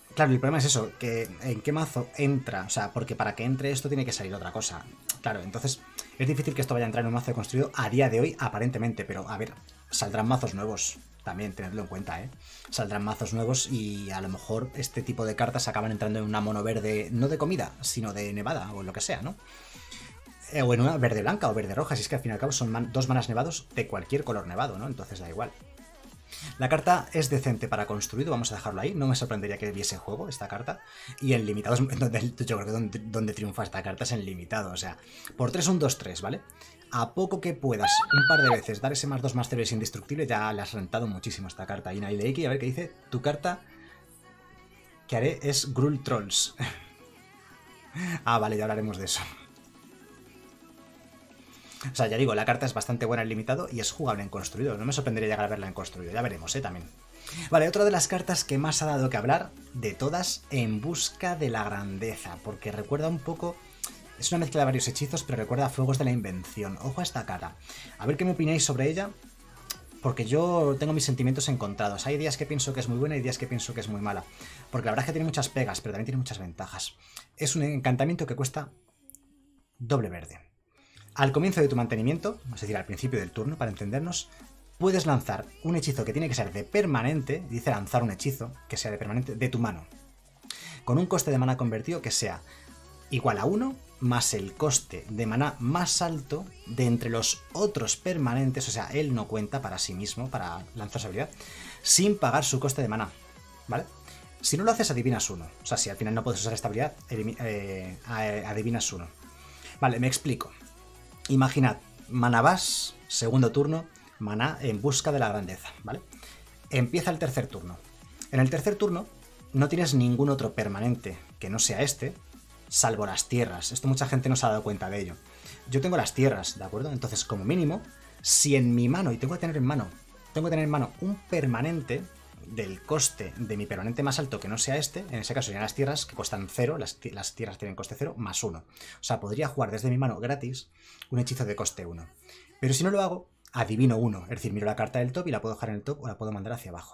Claro, el problema es eso, que en qué mazo entra, o sea, porque para que entre esto tiene que salir otra cosa. Claro, entonces es difícil que esto vaya a entrar en un mazo construido a día de hoy, aparentemente, pero a ver, saldrán mazos nuevos, también tenedlo en cuenta, ¿eh? Saldrán mazos nuevos y a lo mejor este tipo de cartas acaban entrando en una mono verde, no de comida, sino de nevada o lo que sea, ¿no? O en una verde blanca o verde roja, si es que al fin y al cabo son dos manas nevados de cualquier color nevado, ¿no? Entonces da igual. La carta es decente para construido, vamos a dejarlo ahí. No me sorprendería que viese juego esta carta. Y en limitado es donde, yo creo que donde triunfa esta carta es en limitado. O sea, por 3 un 2-3, ¿vale? A poco que puedas un par de veces dar ese +2/+0 es indestructible, ya le has rentado muchísimo esta carta. Y Naileki, a ver qué dice. Tu carta que haré es Gruul Trolls. Ah, vale, ya hablaremos de eso. O sea, ya digo, la carta es bastante buena en limitado y es jugable en construido. No me sorprendería llegar a verla en construido, ya veremos, también. Vale, otra de las cartas que más ha dado que hablar de todas, En busca de la grandeza, porque recuerda un poco... Es una mezcla de varios hechizos, pero recuerda a Fuegos de la Invención. Ojo a esta cara. A ver qué me opináis sobre ella, porque yo tengo mis sentimientos encontrados. Hay días que pienso que es muy buena y días que pienso que es muy mala. Porque la verdad es que tiene muchas pegas, pero también tiene muchas ventajas. Es un encantamiento que cuesta doble verde. Al comienzo de tu mantenimiento, es decir, al principio del turno, para entendernos, puedes lanzar un hechizo que tiene que ser de permanente, dice lanzar un hechizo que sea de permanente, de tu mano, con un coste de mana convertido que sea igual a 1 más el coste de maná más alto de entre los otros permanentes, o sea, él no cuenta para sí mismo, para lanzar su habilidad, sin pagar su coste de maná, ¿vale? Si no lo haces, adivinas 1. O sea, si al final no puedes usar esta habilidad, adivinas 1. Vale, me explico. Imaginad, Manabás, segundo turno, maná en busca de la grandeza, ¿vale? Empieza el tercer turno. En el tercer turno no tienes ningún otro permanente que no sea este, salvo las tierras. Esto mucha gente no se ha dado cuenta de ello. Yo tengo las tierras, ¿de acuerdo? Entonces, como mínimo, si en mi mano, y tengo que tener en mano un permanente del coste de mi permanente más alto que no sea este, en ese caso serían las tierras que cuestan 0, las tierras tienen coste 0 más 1. O sea, podría jugar desde mi mano gratis un hechizo de coste 1. Pero si no lo hago, adivino 1, es decir, miro la carta del top y la puedo dejar en el top o la puedo mandar hacia abajo.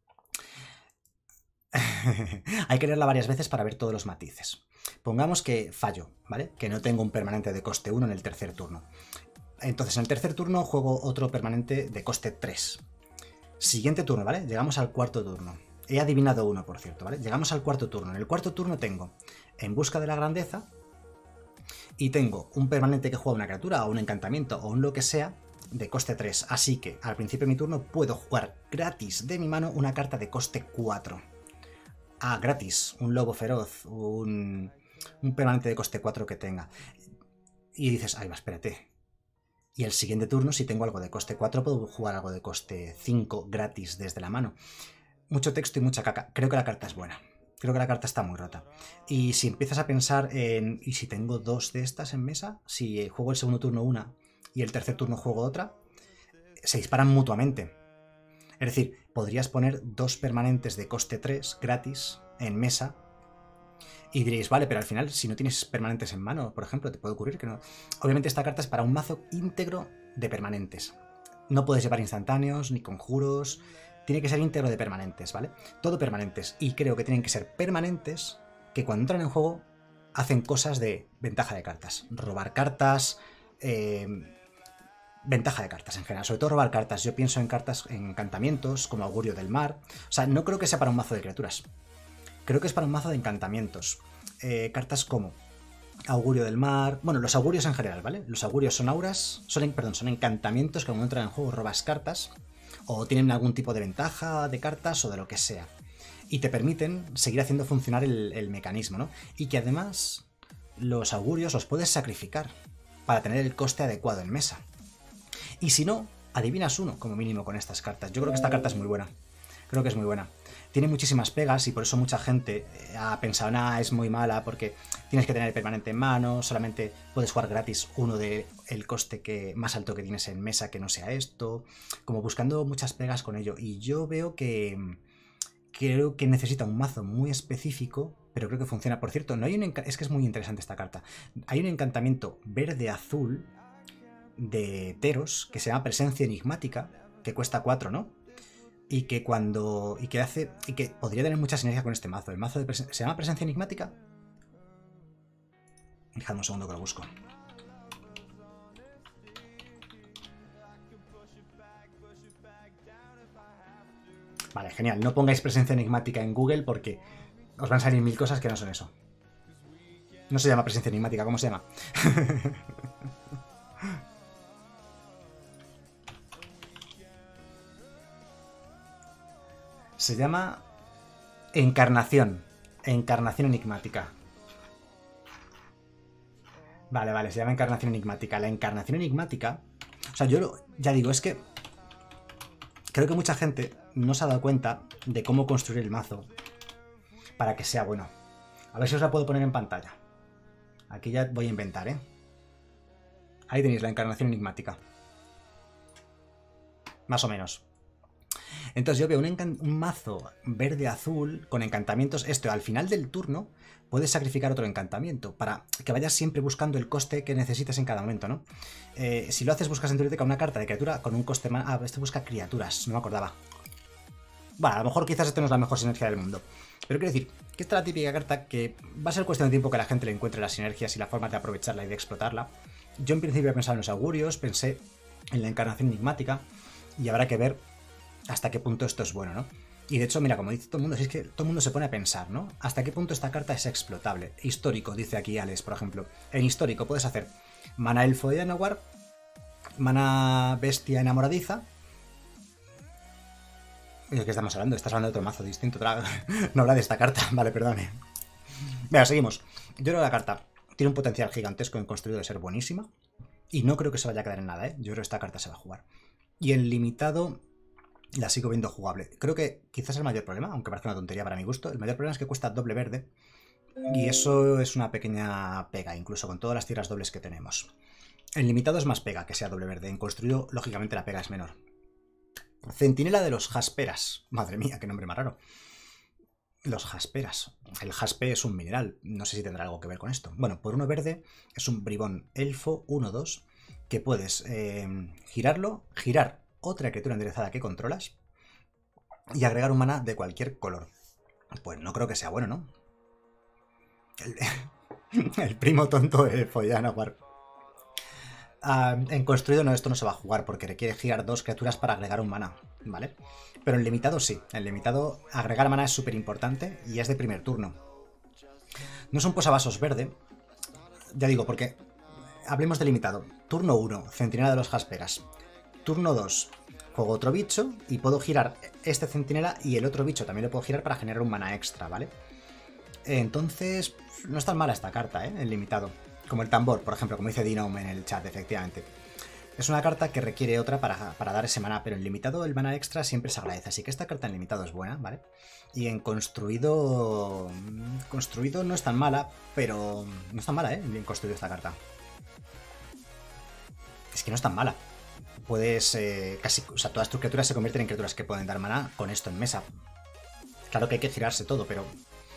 Hay que leerla varias veces para ver todos los matices. Pongamos que fallo, ¿vale? Que no tengo un permanente de coste 1 en el tercer turno. Entonces, en el tercer turno juego otro permanente de coste 3. Siguiente turno, ¿vale? Llegamos al cuarto turno. He adivinado 1, por cierto, ¿vale? Llegamos al cuarto turno. En el cuarto turno tengo En busca de la grandeza y tengo un permanente que juega una criatura o un encantamiento o un lo que sea de coste 3. Así que al principio de mi turno puedo jugar gratis de mi mano una carta de coste 4. Ah, gratis. Un lobo feroz, un permanente de coste 4 que tenga. Y dices, ay, va, espérate. Y el siguiente turno, si tengo algo de coste 4, puedo jugar algo de coste 5 gratis desde la mano. Mucho texto y mucha caca. Creo que la carta es buena. Creo que la carta está muy rota. Y si empiezas a pensar en... ¿Y si tengo dos de estas en mesa? Si juego el segundo turno una y el tercer turno juego otra, se disparan mutuamente. Es decir, podrías poner dos permanentes de coste 3 gratis en mesa. Y diréis, vale, pero al final, si no tienes permanentes en mano, por ejemplo, te puede ocurrir que no. Obviamente esta carta es para un mazo íntegro de permanentes. No puedes llevar instantáneos, ni conjuros. Tiene que ser íntegro de permanentes, ¿vale? Todo permanentes. Y creo que tienen que ser permanentes que cuando entran en juego hacen cosas de ventaja de cartas. Robar cartas, ventaja de cartas en general. Sobre todo robar cartas. Yo pienso en cartas, en encantamientos, como Augurio del Mar. O sea, no creo que sea para un mazo de criaturas. Creo que es para un mazo de encantamientos. Cartas como Augurio del Mar... Bueno, los augurios en general, ¿vale? Los augurios son auras... son encantamientos que cuando entran en juego robas cartas o tienen algún tipo de ventaja de cartas o de lo que sea. Y te permiten seguir haciendo funcionar el mecanismo, ¿no? Y que además los augurios los puedes sacrificar para tener el coste adecuado en mesa. Y si no, adivinas 1 como mínimo con estas cartas. Yo creo que esta carta es muy buena. Creo que es muy buena. Tiene muchísimas pegas y por eso mucha gente ha pensado, nah, es muy mala porque tienes que tener el permanente en mano, solamente puedes jugar gratis uno del coste más alto que tienes en mesa que no sea esto, como buscando muchas pegas con ello. Y yo veo que creo que necesita un mazo muy específico, pero creo que funciona. Por cierto, no hay es que es muy interesante esta carta. Hay un encantamiento verde-azul de Teros que se llama Presencia Enigmática, que cuesta 4, ¿no? y que cuando... y que podría tener mucha sinergia con este mazo. El mazo de ¿se llama Presencia Enigmática? Dejadme un segundo que lo busco. Vale, genial. No pongáis Presencia Enigmática en Google porque os van a salir mil cosas que no son eso. No se llama Presencia Enigmática, ¿cómo se llama? Se llama Encarnación. Encarnación Enigmática. Vale, se llama Encarnación Enigmática. La Encarnación Enigmática... O sea, ya digo, es que... creo que mucha gente no se ha dado cuenta de cómo construir el mazo para que sea bueno. A ver si os la puedo poner en pantalla. Aquí ya voy a inventar, ¿eh? Ahí tenéis la Encarnación Enigmática. Más o menos. Entonces yo veo un mazo verde-azul con encantamientos. Esto, al final del turno, puedes sacrificar otro encantamiento para que vayas siempre buscando el coste que necesites en cada momento, ¿no? Si lo haces, buscas en tu biblioteca una carta de criatura con un coste más... Ah, este busca criaturas, no me acordaba. Bueno, a lo mejor quizás esto no es la mejor sinergia del mundo. Pero quiero decir que esta es la típica carta que va a ser cuestión de tiempo que la gente le encuentre las sinergias y la forma de aprovecharla y de explotarla. Yo en principio he pensado en los augurios, pensé en la Encarnación Enigmática y habrá que ver hasta qué punto esto es bueno, ¿no? Y de hecho, mira, como dice todo el mundo, si es que todo el mundo se pone a pensar, ¿no? ¿Hasta qué punto esta carta es explotable? Histórico, dice aquí Alex, por ejemplo. En histórico puedes hacer mana elfo de Llanowar, mana bestia enamoradiza. ¿De qué estamos hablando? Estás hablando de otro mazo distinto. No habla de esta carta. Vale, perdone. Venga, seguimos. Yo creo que la carta tiene un potencial gigantesco en construido de ser buenísima. Y no creo que se vaya a quedar en nada, ¿eh? Yo creo que esta carta se va a jugar. Y en limitado la sigo viendo jugable. Creo que quizás el mayor problema, aunque parezca una tontería para mi gusto, el mayor problema es que cuesta doble verde. Y eso es una pequeña pega, incluso con todas las tierras dobles que tenemos. En limitado es más pega que sea doble verde. En construido, lógicamente, la pega es menor. Centinela de los jasperas. Madre mía, qué nombre más raro. Los jasperas. El jaspe es un mineral. No sé si tendrá algo que ver con esto. Bueno, por uno verde es un bribón elfo 1-2 que puedes girarlo, girar otra criatura enderezada que controlas y agregar un mana de cualquier color. Pues no creo que sea bueno, ¿no? El primo tonto de Llanowar. En construido no, esto no se va a jugar porque requiere girar dos criaturas para agregar un mana, ¿vale? Pero en limitado sí. En limitado agregar mana es súper importante y es de primer turno. No es un posavasos verde. Ya digo, porque hablemos de limitado. Turno 1, Centinela de los Jasperas. Turno 2, juego otro bicho y puedo girar este centinela y el otro bicho también lo puedo girar para generar un mana extra, ¿vale? Entonces, no es tan mala esta carta, ¿eh? En limitado. Como el tambor, por ejemplo, como dice Dinome en el chat, efectivamente. Es una carta que requiere otra para dar ese mana, pero en limitado el mana extra siempre se agradece. Así que esta carta en limitado es buena, ¿vale? Y en construido... construido no es tan mala, pero... no es tan mala, ¿eh? En construido esta carta. Es que no es tan mala. Puedes casi... o sea, todas tus criaturas se convierten en criaturas que pueden dar mana con esto en mesa. Claro que hay que girarse todo, pero...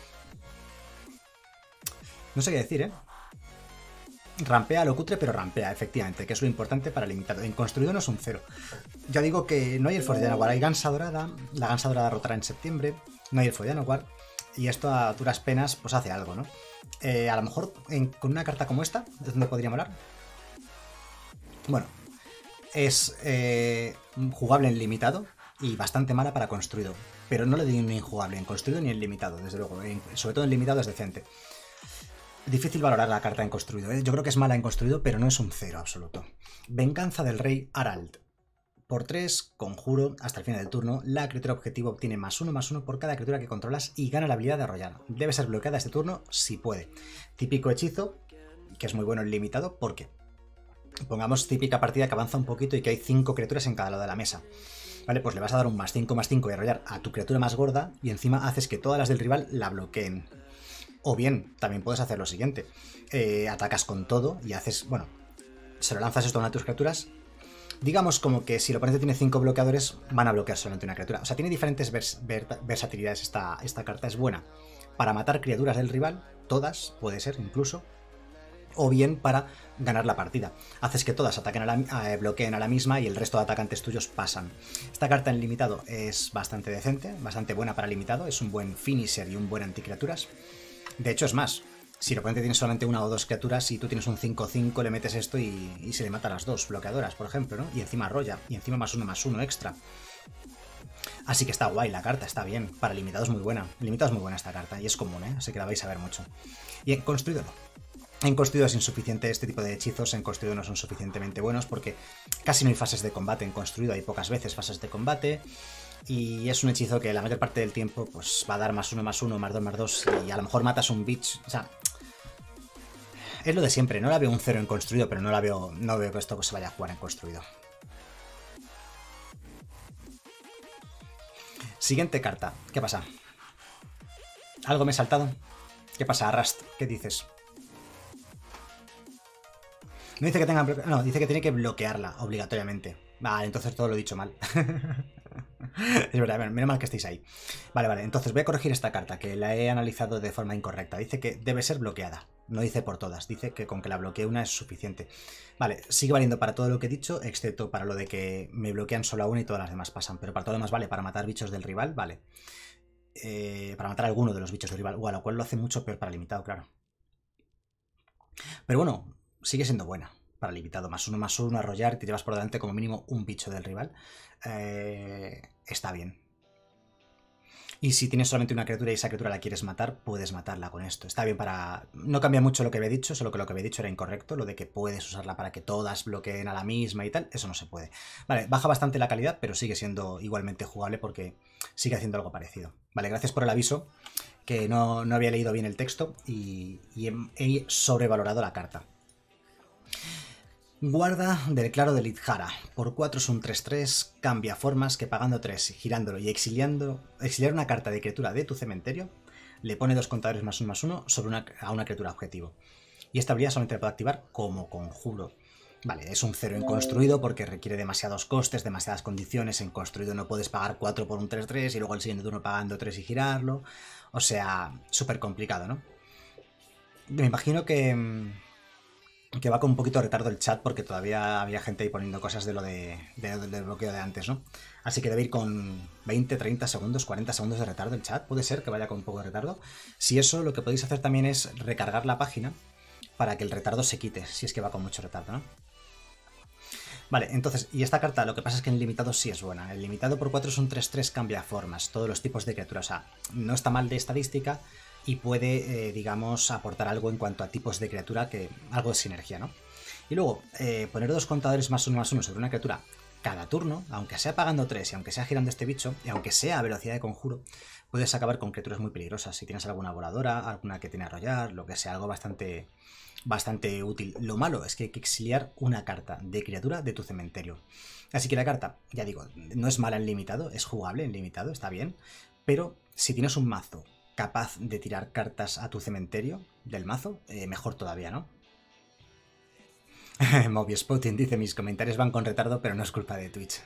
no sé qué decir, ¿eh? Rampea lo cutre, pero rampea, efectivamente, que es lo importante para limitado. En construido no es un 0. Ya digo que no hay elfos de Llanowar, hay Gansa Dorada. La Gansa Dorada rotará en septiembre. No hay elfo de Llanowar. Y esto a duras penas pues hace algo, ¿no? A lo mejor con una carta como esta, ¿es donde podría molar? Bueno, es jugable en limitado y bastante mala para construido. Pero no le doy un injugable en construido ni en limitado, desde luego. Sobre todo en limitado es decente. Difícil valorar la carta en construido, ¿eh? Yo creo que es mala en construido, pero no es un 0 absoluto. Venganza del Rey Harald. Por 3, conjuro, hasta el final del turno, la criatura objetivo obtiene +1/+1 por cada criatura que controlas y gana la habilidad de arrollar. Debe ser bloqueada este turno si puede. Típico hechizo, que es muy bueno en limitado, porque pongamos típica partida que avanza un poquito y que hay 5 criaturas en cada lado de la mesa. Vale, pues le vas a dar un +5/+5 y arrollar a tu criatura más gorda y encima haces que todas las del rival la bloqueen. O bien, también puedes hacer lo siguiente. Atacas con todo y haces... bueno, se lo lanzas esto a una de tus criaturas. Digamos como que si el oponente tiene 5 bloqueadores, van a bloquear solamente una criatura. O sea, tiene diferentes versatilidades esta carta. Es buena para matar criaturas del rival. Todas, puede ser incluso. o bien para ganar la partida. Haces que todas ataquen bloqueen a la misma y el resto de atacantes tuyos pasan. Esta carta en limitado es bastante decente, bastante buena para limitado, es un buen finisher y un buen anticriaturas. De hecho, es más, si el oponente tiene solamente una o dos criaturas y tú tienes un 5-5, le metes esto y se le mata a las dos bloqueadoras, por ejemplo, ¿no? Y encima arrolla, y encima +1/+1 extra. Así que está guay la carta, está bien. Para limitado es muy buena. Limitado es muy buena esta carta y es común, ¿eh? Así que la vais a ver mucho. Y en construido no. En construido es insuficiente este tipo de hechizos, en construido no son suficientemente buenos porque casi no hay fases de combate en construido, hay pocas veces fases de combate y es un hechizo que la mayor parte del tiempo pues va a dar +1/+1, +2/2 y a lo mejor matas un bitch, o sea, es lo de siempre, no la veo un 0 en construido, pero no veo que esto se vaya a jugar en construido. Siguiente carta, ¿qué pasa? ¿Algo me he saltado? ¿Qué pasa, Rust? ¿Qué dices? No dice que tenga... No, dice que tiene que bloquearla, obligatoriamente. Vale, entonces todo lo he dicho mal. Es verdad, menos mal que estéis ahí. Vale, entonces voy a corregir esta carta, que la he analizado de forma incorrecta. Dice que debe ser bloqueada. No dice por todas, dice que con que la bloquee una es suficiente. Vale, sigue valiendo para todo lo que he dicho, excepto para lo de que me bloquean solo a una y todas las demás pasan. Pero para todo lo demás vale, para matar bichos del rival, vale. Para matar a alguno de los bichos del rival, lo cual lo hace mucho peor para limitado, claro. Pero bueno, sigue siendo buena para limitado. +1/+1, arrollar, te llevas por delante como mínimo un bicho del rival. Está bien. Y si tienes solamente una criatura y esa criatura la quieres matar, puedes matarla con esto. Está bien para... No cambia mucho lo que había dicho, solo que lo que había dicho era incorrecto, lo de que puedes usarla para que todas bloqueen a la misma y tal, eso no se puede. Vale, baja bastante la calidad, pero sigue siendo igualmente jugable porque sigue haciendo algo parecido. Vale, gracias por el aviso, que no había leído bien el texto y he sobrevalorado la carta. Guarda del Claro de Litzhara. Por 4 es un 3-3, cambia formas que pagando 3, girándolo y exiliar una carta de criatura de tu cementerio, le pone 2 contadores +1/+1 a una criatura objetivo. Y esta habilidad solamente la puedo activar como conjuro. Vale, es un 0 en construido porque requiere demasiados costes, demasiadas condiciones. En construido no puedes pagar 4 por un 3-3 y luego el siguiente turno pagando 3 y girarlo. O sea, súper complicado, ¿no? Me imagino que va con un poquito de retardo el chat porque todavía había gente ahí poniendo cosas de del bloqueo de antes, ¿no? Así que debe ir con 20, 30 segundos, 40 segundos de retardo el chat. Puede ser que vaya con un poco de retardo. Si eso, lo que podéis hacer también es recargar la página para que el retardo se quite, si es que va con mucho retardo, ¿no? Vale, entonces, y esta carta lo que pasa es que en limitado sí es buena. El limitado por 4 es un 3-3, cambia formas, todos los tipos de criaturas. O sea, no está mal de estadística y puede, digamos, aportar algo en cuanto a tipos de criatura, que algo de sinergia, ¿no? Y luego, poner 2 contadores +1/+1 sobre una criatura cada turno, aunque sea pagando 3 y aunque sea girando este bicho, y aunque sea a velocidad de conjuro, puedes acabar con criaturas muy peligrosas. Si tienes alguna voladora, alguna que tiene arrollar, lo que sea, algo bastante útil. Lo malo es que hay que exiliar una carta de criatura de tu cementerio. Así que la carta, ya digo, no es mala en limitado, es jugable en limitado, está bien, pero si tienes un mazo capaz de tirar cartas a tu cementerio del mazo, mejor todavía, ¿no? Mobius Putin dice: mis comentarios van con retardo, pero no es culpa de Twitch.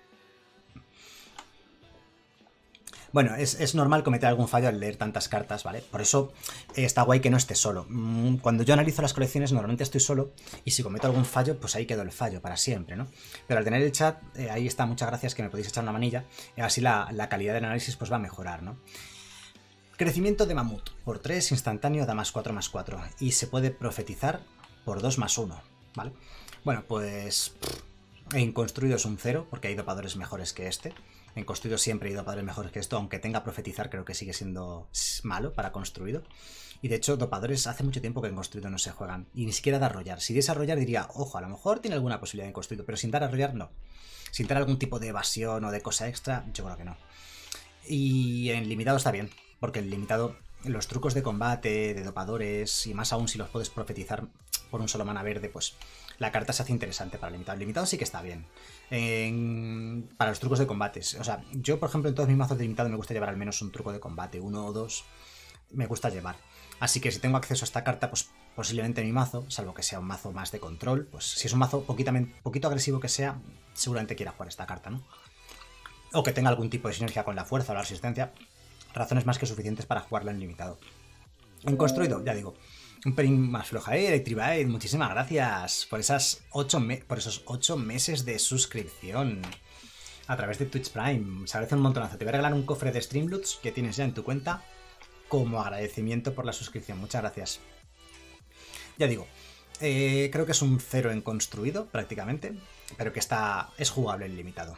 Bueno, es normal cometer algún fallo al leer tantas cartas, ¿vale? Por eso está guay que no esté solo. Cuando yo analizo las colecciones normalmente estoy solo y si cometo algún fallo, pues ahí quedó el fallo para siempre, ¿no? Pero al tener el chat, ahí está, muchas gracias, que me podéis echar una manilla, y así la calidad del análisis pues va a mejorar, ¿no? Crecimiento de mamut. Por 3, instantáneo, da +4/+4. Y se puede profetizar por 2/1, ¿vale? Bueno, pues... en construido es un 0, porque hay dopadores mejores que este. En construido siempre hay dopadores mejores que esto, aunque tenga profetizar, creo que sigue siendo malo para construido. Y de hecho, dopadores hace mucho tiempo que en construido no se juegan. Y ni siquiera da arrollar. Si diese arrollar diría, ojo, a lo mejor tiene alguna posibilidad en construido, pero sin dar arrollar no. Sin dar algún tipo de evasión o de cosa extra, yo creo que no. Y en limitado está bien, porque en limitado los trucos de combate, de dopadores, y más aún si los puedes profetizar por un solo mana verde, pues la carta se hace interesante para el limitado. El limitado sí que está bien. Para los trucos de combates. O sea, yo, por ejemplo, en todos mis mazos de limitado me gusta llevar al menos un truco de combate, 1 o 2. Me gusta llevar. Así que si tengo acceso a esta carta, pues posiblemente mi mazo, salvo que sea un mazo más de control, pues si es un mazo poquito agresivo que sea, seguramente quiera jugar esta carta, ¿no? O que tenga algún tipo de sinergia con la fuerza o la resistencia. Razones más que suficientes para jugarla en limitado. En construido, ya digo, Un pelín más floja, Electribite, muchísimas gracias por esos 8 meses de suscripción a través de Twitch Prime. Se agradece un montonazo. Te voy a regalar un cofre de Streamloots que tienes ya en tu cuenta como agradecimiento por la suscripción. Muchas gracias. Ya digo, creo que es un 0 en construido prácticamente, pero que es jugable en limitado.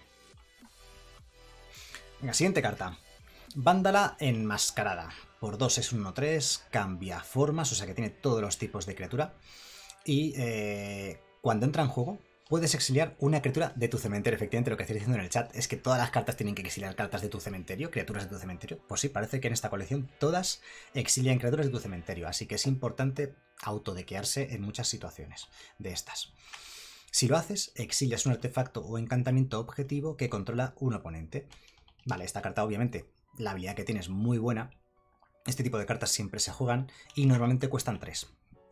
Venga, siguiente carta. Vándala enmascarada. Por 2 es un 1-3, cambia formas, o sea que tiene todos los tipos de criatura. Y cuando entra en juego, puedes exiliar una criatura de tu cementerio. Efectivamente, lo que estoy diciendo en el chat es que todas las cartas tienen que exiliar cartas de tu cementerio, criaturas de tu cementerio. Pues sí, parece que en esta colección todas exilian criaturas de tu cementerio, así que es importante autodequearse en muchas situaciones de estas. Si lo haces, exilias un artefacto o encantamiento objetivo que controla un oponente. Vale, esta carta obviamente, la habilidad que tiene es muy buena. Este tipo de cartas siempre se juegan y normalmente cuestan 3.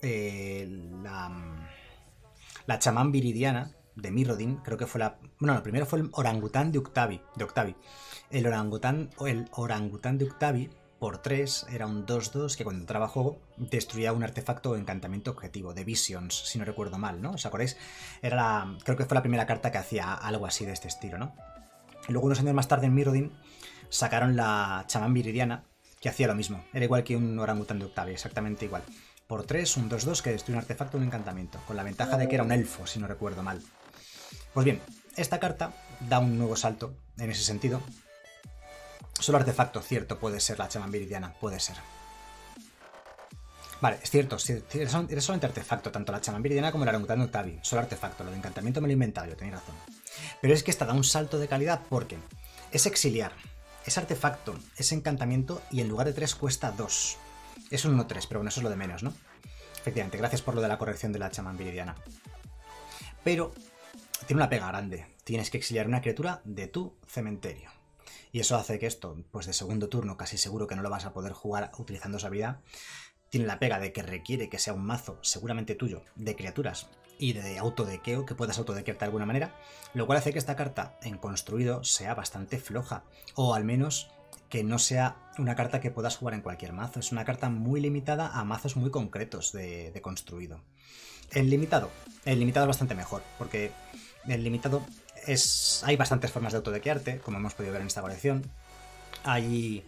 La chamán viridiana de Mirrodin, creo que fue la... Bueno, lo primero fue el orangután de Octavi. El orangután de Octavi por 3 era un 2-2 que cuando entraba a juego destruía un artefacto o encantamiento objetivo de Visions, si no recuerdo mal, ¿no? ¿Os acordáis? Creo que fue la primera carta que hacía algo así de este estilo, ¿no? Y luego unos años más tarde en Mirrodin sacaron la chamán viridiana, que hacía lo mismo. Era igual que un orangután de Octavi, exactamente igual. Por 3, un 2-2 que destruye un artefacto o un encantamiento, con la ventaja de que era un elfo, si no recuerdo mal. Pues bien, esta carta da un nuevo salto en ese sentido. Solo artefacto, cierto, puede ser la chamán viridiana, puede ser. Vale, es cierto, eres solamente artefacto, tanto la chamán viridiana como el orangután de Octavi. Solo artefacto, lo de encantamiento me lo he inventado, yo tenéis razón. Pero es que esta da un salto de calidad porque es exiliar, es artefacto, es encantamiento y en lugar de 3 cuesta 2. Es un 1-3, pero bueno, eso es lo de menos, ¿no? Efectivamente, gracias por lo de la corrección de la chamán viridiana. Pero tiene una pega grande. Tienes que exiliar una criatura de tu cementerio. Y eso hace que esto, pues de segundo turno, casi seguro que no lo vas a poder jugar utilizando esa habilidad. Tiene la pega de que requiere que sea un mazo, seguramente tuyo, de criaturas y de autodequeo, que puedas autodequearte de alguna manera, lo cual hace que esta carta en construido sea bastante floja, o al menos que no sea una carta que puedas jugar en cualquier mazo. Es una carta muy limitada a mazos muy concretos de construido. En limitado es bastante mejor, porque en limitado hay bastantes formas de autodequearte, como hemos podido ver en esta colección. Hay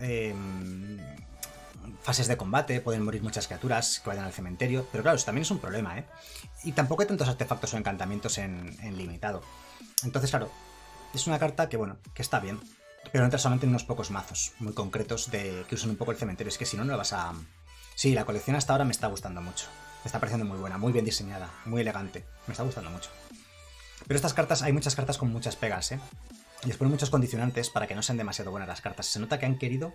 fases de combate, pueden morir muchas criaturas que vayan al cementerio, pero claro, eso también es un problema, ¿eh? Y tampoco hay tantos artefactos o encantamientos en limitado. Entonces, claro, es una carta que, bueno, que está bien, pero entra solamente en unos pocos mazos muy concretos que usan un poco el cementerio. Es que si no, no lo vas a... Sí, la colección hasta ahora me está gustando mucho. Me está pareciendo muy buena, muy bien diseñada, muy elegante. Me está gustando mucho. Pero estas cartas, hay muchas cartas con muchas pegas, ¿eh? Y les ponen muchos condicionantes para que no sean demasiado buenas las cartas. Se nota que han querido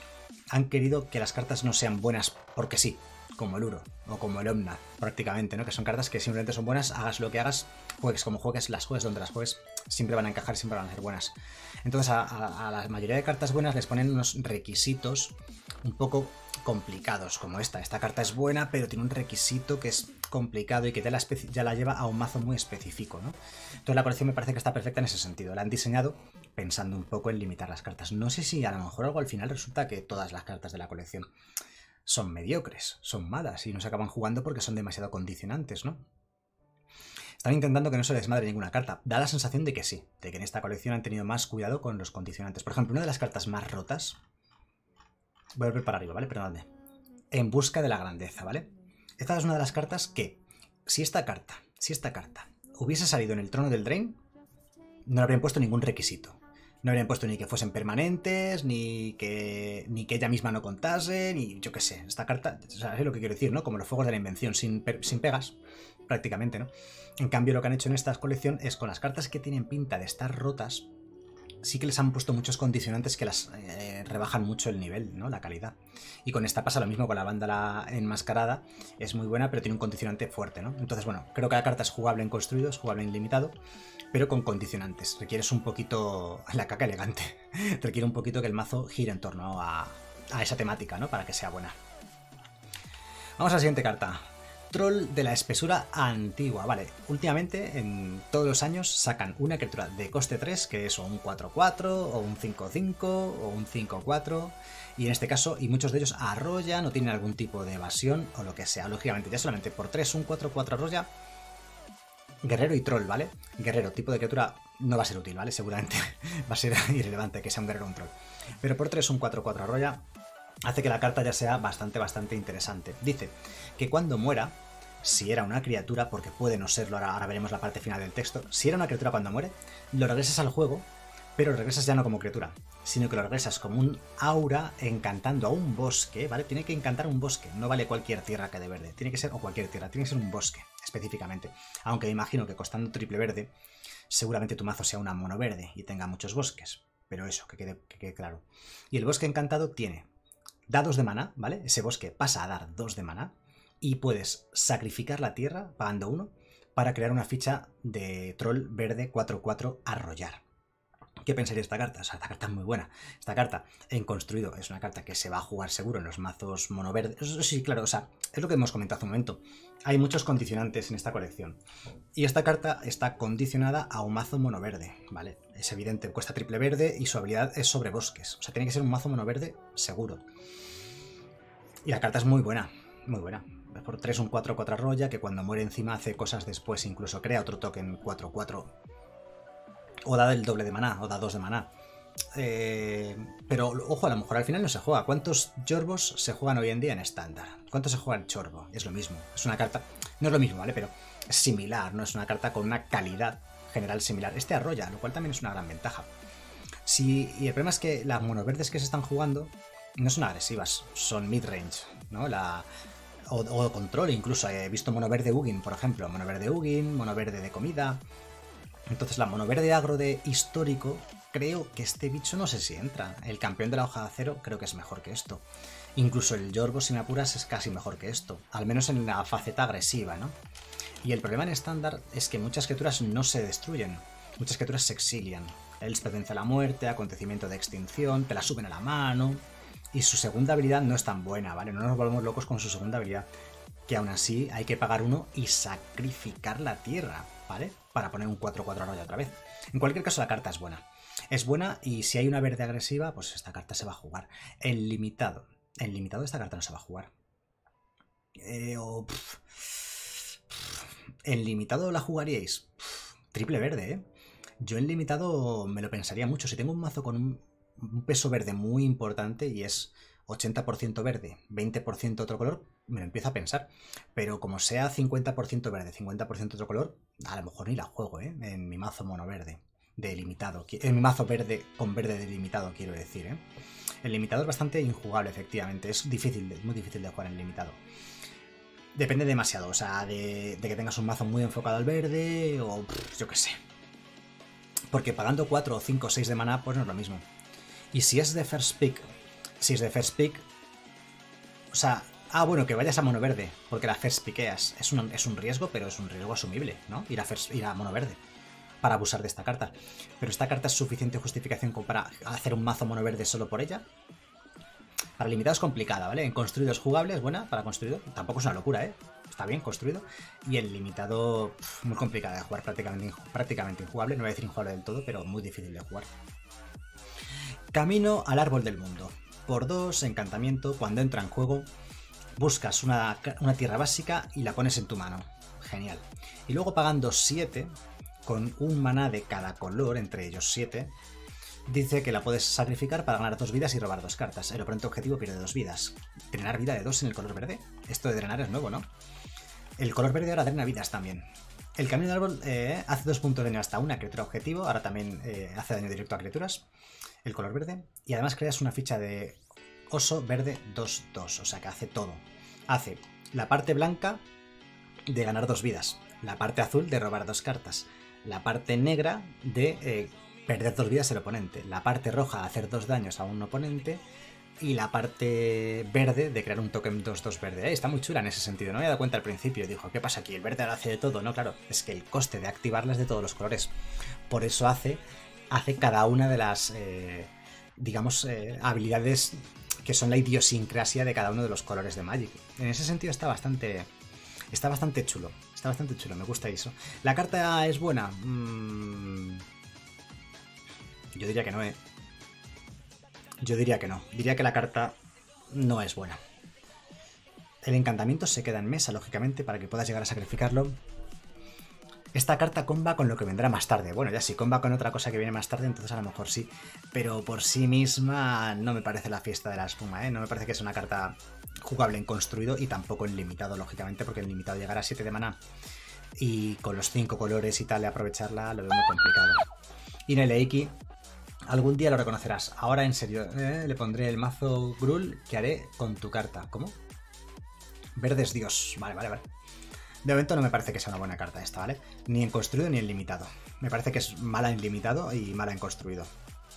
que las cartas no sean buenas porque sí, como el Uro o como el Omnath, prácticamente, ¿no? Que son cartas que simplemente son buenas, hagas lo que hagas, juegues como juegues, las juegues donde las juegues, siempre van a encajar, siempre van a ser buenas. Entonces a la mayoría de cartas buenas les ponen unos requisitos un poco complicados, como esta. Esta carta es buena, pero tiene un requisito que es complicado y que ya la lleva a un mazo muy específico, ¿no? Entonces la colección me parece que está perfecta en ese sentido. La han diseñado pensando un poco en limitar las cartas. No sé si a lo mejor algo al final resulta que todas las cartas de la colección son mediocres, son malas y no se acaban jugando porque son demasiado condicionantes, ¿no? Están intentando que no se desmadre ninguna carta. Da la sensación de que sí, de que en esta colección han tenido más cuidado con los condicionantes. Por ejemplo, una de las cartas más rotas... Voy a volver para arriba, ¿vale? Perdóname. En busca de la grandeza, ¿vale? Esta es una de las cartas que, si esta carta hubiese salido en el Trono del Drain, no le habrían puesto ningún requisito. No habrían puesto ni que fuesen permanentes, ni que ella misma no contase, ni yo qué sé. Esta carta, o sea, es lo que quiero decir, ¿no? Como los fuegos de la invención, sin pegas, prácticamente, ¿no? En cambio, lo que han hecho en esta colección es con las cartas que tienen pinta de estar rotas, sí que les han puesto muchos condicionantes que las rebajan mucho el nivel, ¿no? La calidad. Y con esta pasa lo mismo con la Vándala enmascarada. Es muy buena, pero tiene un condicionante fuerte, ¿no? Entonces, bueno, creo que la carta es jugable en construido, es jugable en limitado, pero con condicionantes. Requieres un poquito... La caca elegante. Requiere un poquito que el mazo gire en torno a esa temática, ¿no? Para que sea buena. Vamos a la siguiente carta. Troll de la espesura antigua. Vale, últimamente en todos los años sacan una criatura de coste 3, que es o un 4-4, o un 5-5, o un 5-4. Y en este caso, y muchos de ellos arrollan o tienen algún tipo de evasión o lo que sea. Lógicamente, ya solamente por 3, un 4-4 arrolla. Guerrero y troll, ¿vale? Guerrero, tipo de criatura, no va a ser útil, ¿vale? Seguramente va a ser irrelevante que sea un guerrero o un troll. Pero por 3, un 4-4 arrolla, hace que la carta ya sea bastante interesante. Dice que cuando muera, si era una criatura, porque puede no serlo, ahora veremos la parte final del texto, si era una criatura cuando muere, lo regresas al juego, pero lo regresas ya no como criatura, sino que lo regresas como un aura encantando a un bosque, ¿vale? Tiene que encantar un bosque, no vale cualquier tierra que de verde, tiene que ser, o cualquier tierra, tiene que ser un bosque, específicamente. Aunque me imagino que costando triple verde, seguramente tu mazo sea una mono verde y tenga muchos bosques, pero eso, que quede claro. Y el bosque encantado da 2 de maná, ¿vale? Ese bosque pasa a dar 2 de maná y puedes sacrificar la tierra pagando 1 para crear una ficha de troll verde 4-4 arrollar. ¿Qué pensaría de esta carta? O sea, esta carta es muy buena. Esta carta en construido es una carta que se va a jugar seguro en los mazos mono verde. Sí, claro, o sea, es lo que hemos comentado hace un momento. Hay muchos condicionantes en esta colección. Y esta carta está condicionada a un mazo mono verde, ¿vale? Es evidente, cuesta triple verde y su habilidad es sobre bosques. O sea, tiene que ser un mazo mono verde seguro. Y la carta es muy buena, muy buena. Por 3 un 4-4 arrolla, que cuando muere encima hace cosas después, incluso crea otro token 4-4. O da el doble de maná, o da 2 de maná. Pero, ojo, a lo mejor al final no se juega. ¿Cuántos Jorbos se juegan hoy en día en estándar? ¿Cuánto se juega en Chorbo? Es lo mismo. Es una carta... No es lo mismo, ¿vale? Pero es similar, ¿no? Es una carta con una calidad general similar. Este arrolla, lo cual también es una gran ventaja. Y el problema es que las monoverdes que se están jugando no son agresivas, son mid-range, ¿no? O control, incluso. He visto mono verde Ugin, por ejemplo. Mono verde Ugin, mono verde de comida... Entonces la mono verde agro de histórico, creo que este bicho no sé si entra. El campeón de la hoja de acero creo que es mejor que esto. Incluso el Yorbo, si me apuras, es casi mejor que esto. Al menos en la faceta agresiva, ¿no? Y el problema en estándar es que muchas criaturas no se destruyen. Muchas criaturas se exilian. Elspeth vence la muerte, acontecimiento de extinción, te la suben a la mano. Y su segunda habilidad no es tan buena, ¿vale? No nos volvemos locos con su segunda habilidad. Que aún así hay que pagar 1 y sacrificar la tierra, ¿vale? Para poner un 4-4 arroyo otra vez. En cualquier caso, la carta es buena. Es buena y si hay una verde agresiva, pues esta carta se va a jugar. En limitado. En limitado esta carta no se va a jugar. En limitado la jugaríais. Triple verde, ¿eh? Yo en limitado me lo pensaría mucho. Si tengo un mazo con un peso verde muy importante y es 80% verde, 20% otro color, me lo empiezo a pensar. Pero como sea 50% verde, 50% otro color, a lo mejor ni la juego, ¿eh? En mi mazo mono verde delimitado. En mi mazo verde con verde delimitado, quiero decir, ¿eh? El limitado es bastante injugable, efectivamente. Es difícil, muy difícil de jugar en limitado. Depende demasiado, o sea, de que tengas un mazo muy enfocado al verde o yo qué sé. Porque pagando 4 o 5 o 6 de maná, pues no es lo mismo. Y si es de first pick, o sea, bueno, que vayas a mono verde, porque la first pickeas. Es un riesgo, pero es un riesgo asumible, ¿no? Ir a mono verde para abusar de esta carta. Pero esta carta es suficiente justificación como para hacer un mazo mono verde solo por ella. Para limitado es complicada, ¿vale? En construido es jugable, es buena para construido. Tampoco es una locura, ¿eh? Está bien construido. Y el limitado, muy complicada de jugar, prácticamente injugable. No voy a decir injugable del todo, pero muy difícil de jugar. Camino al árbol del mundo. Por 2, encantamiento, cuando entra en juego, buscas una tierra básica y la pones en tu mano. Genial. Y luego pagando 7, con un maná de cada color, entre ellos 7, dice que la puedes sacrificar para ganar 2 vidas y robar 2 cartas. El oponente objetivo pierde 2 vidas. ¿Drenar vida de 2 en el color verde? Esto de drenar es nuevo, ¿no? El color verde ahora drena vidas también. El camino del árbol hace 2 puntos de daño hasta una criatura objetivo. Ahora también hace daño directo a criaturas. El color verde. Y además creas una ficha de oso verde 2-2. O sea que hace todo. Hace la parte blanca de ganar 2 vidas. La parte azul de robar 2 cartas. La parte negra de perder 2 vidas el oponente. La parte roja de hacer 2 daños a un oponente. Y la parte verde de crear un token 2-2 verde. Está muy chula en ese sentido. No me había dado cuenta al principio. Dijo, ¿qué pasa aquí? El verde ahora hace de todo. No, claro. Es que el coste de activarla es de todos los colores. Por eso hace cada una de las, digamos, habilidades que son la idiosincrasia de cada uno de los colores de Magic. En ese sentido está bastante Está bastante chulo, me gusta eso. ¿La carta es buena? Yo diría que no, ¿eh? Yo diría que no. Diría que la carta no es buena. El encantamiento se queda en mesa, lógicamente, para que puedas llegar a sacrificarlo. Esta carta comba con lo que vendrá más tarde. Bueno, ya si comba con otra cosa que viene más tarde, entonces a lo mejor sí. Pero por sí misma no me parece la fiesta de la espuma, ¿eh? No me parece que es una carta jugable en construido y tampoco en limitado, lógicamente, porque en limitado llegará a 7 de maná. Y con los 5 colores y tal, de aprovecharla, lo veo muy complicado. Y Neleiki, algún día lo reconocerás. Ahora, en serio, le pondré el mazo Gruul que haré con tu carta. ¿Cómo? Verde es Dios. Vale. De momento no me parece que sea una buena carta esta, ¿vale? Ni en construido ni en limitado. Me parece que es mala en limitado y mala en construido.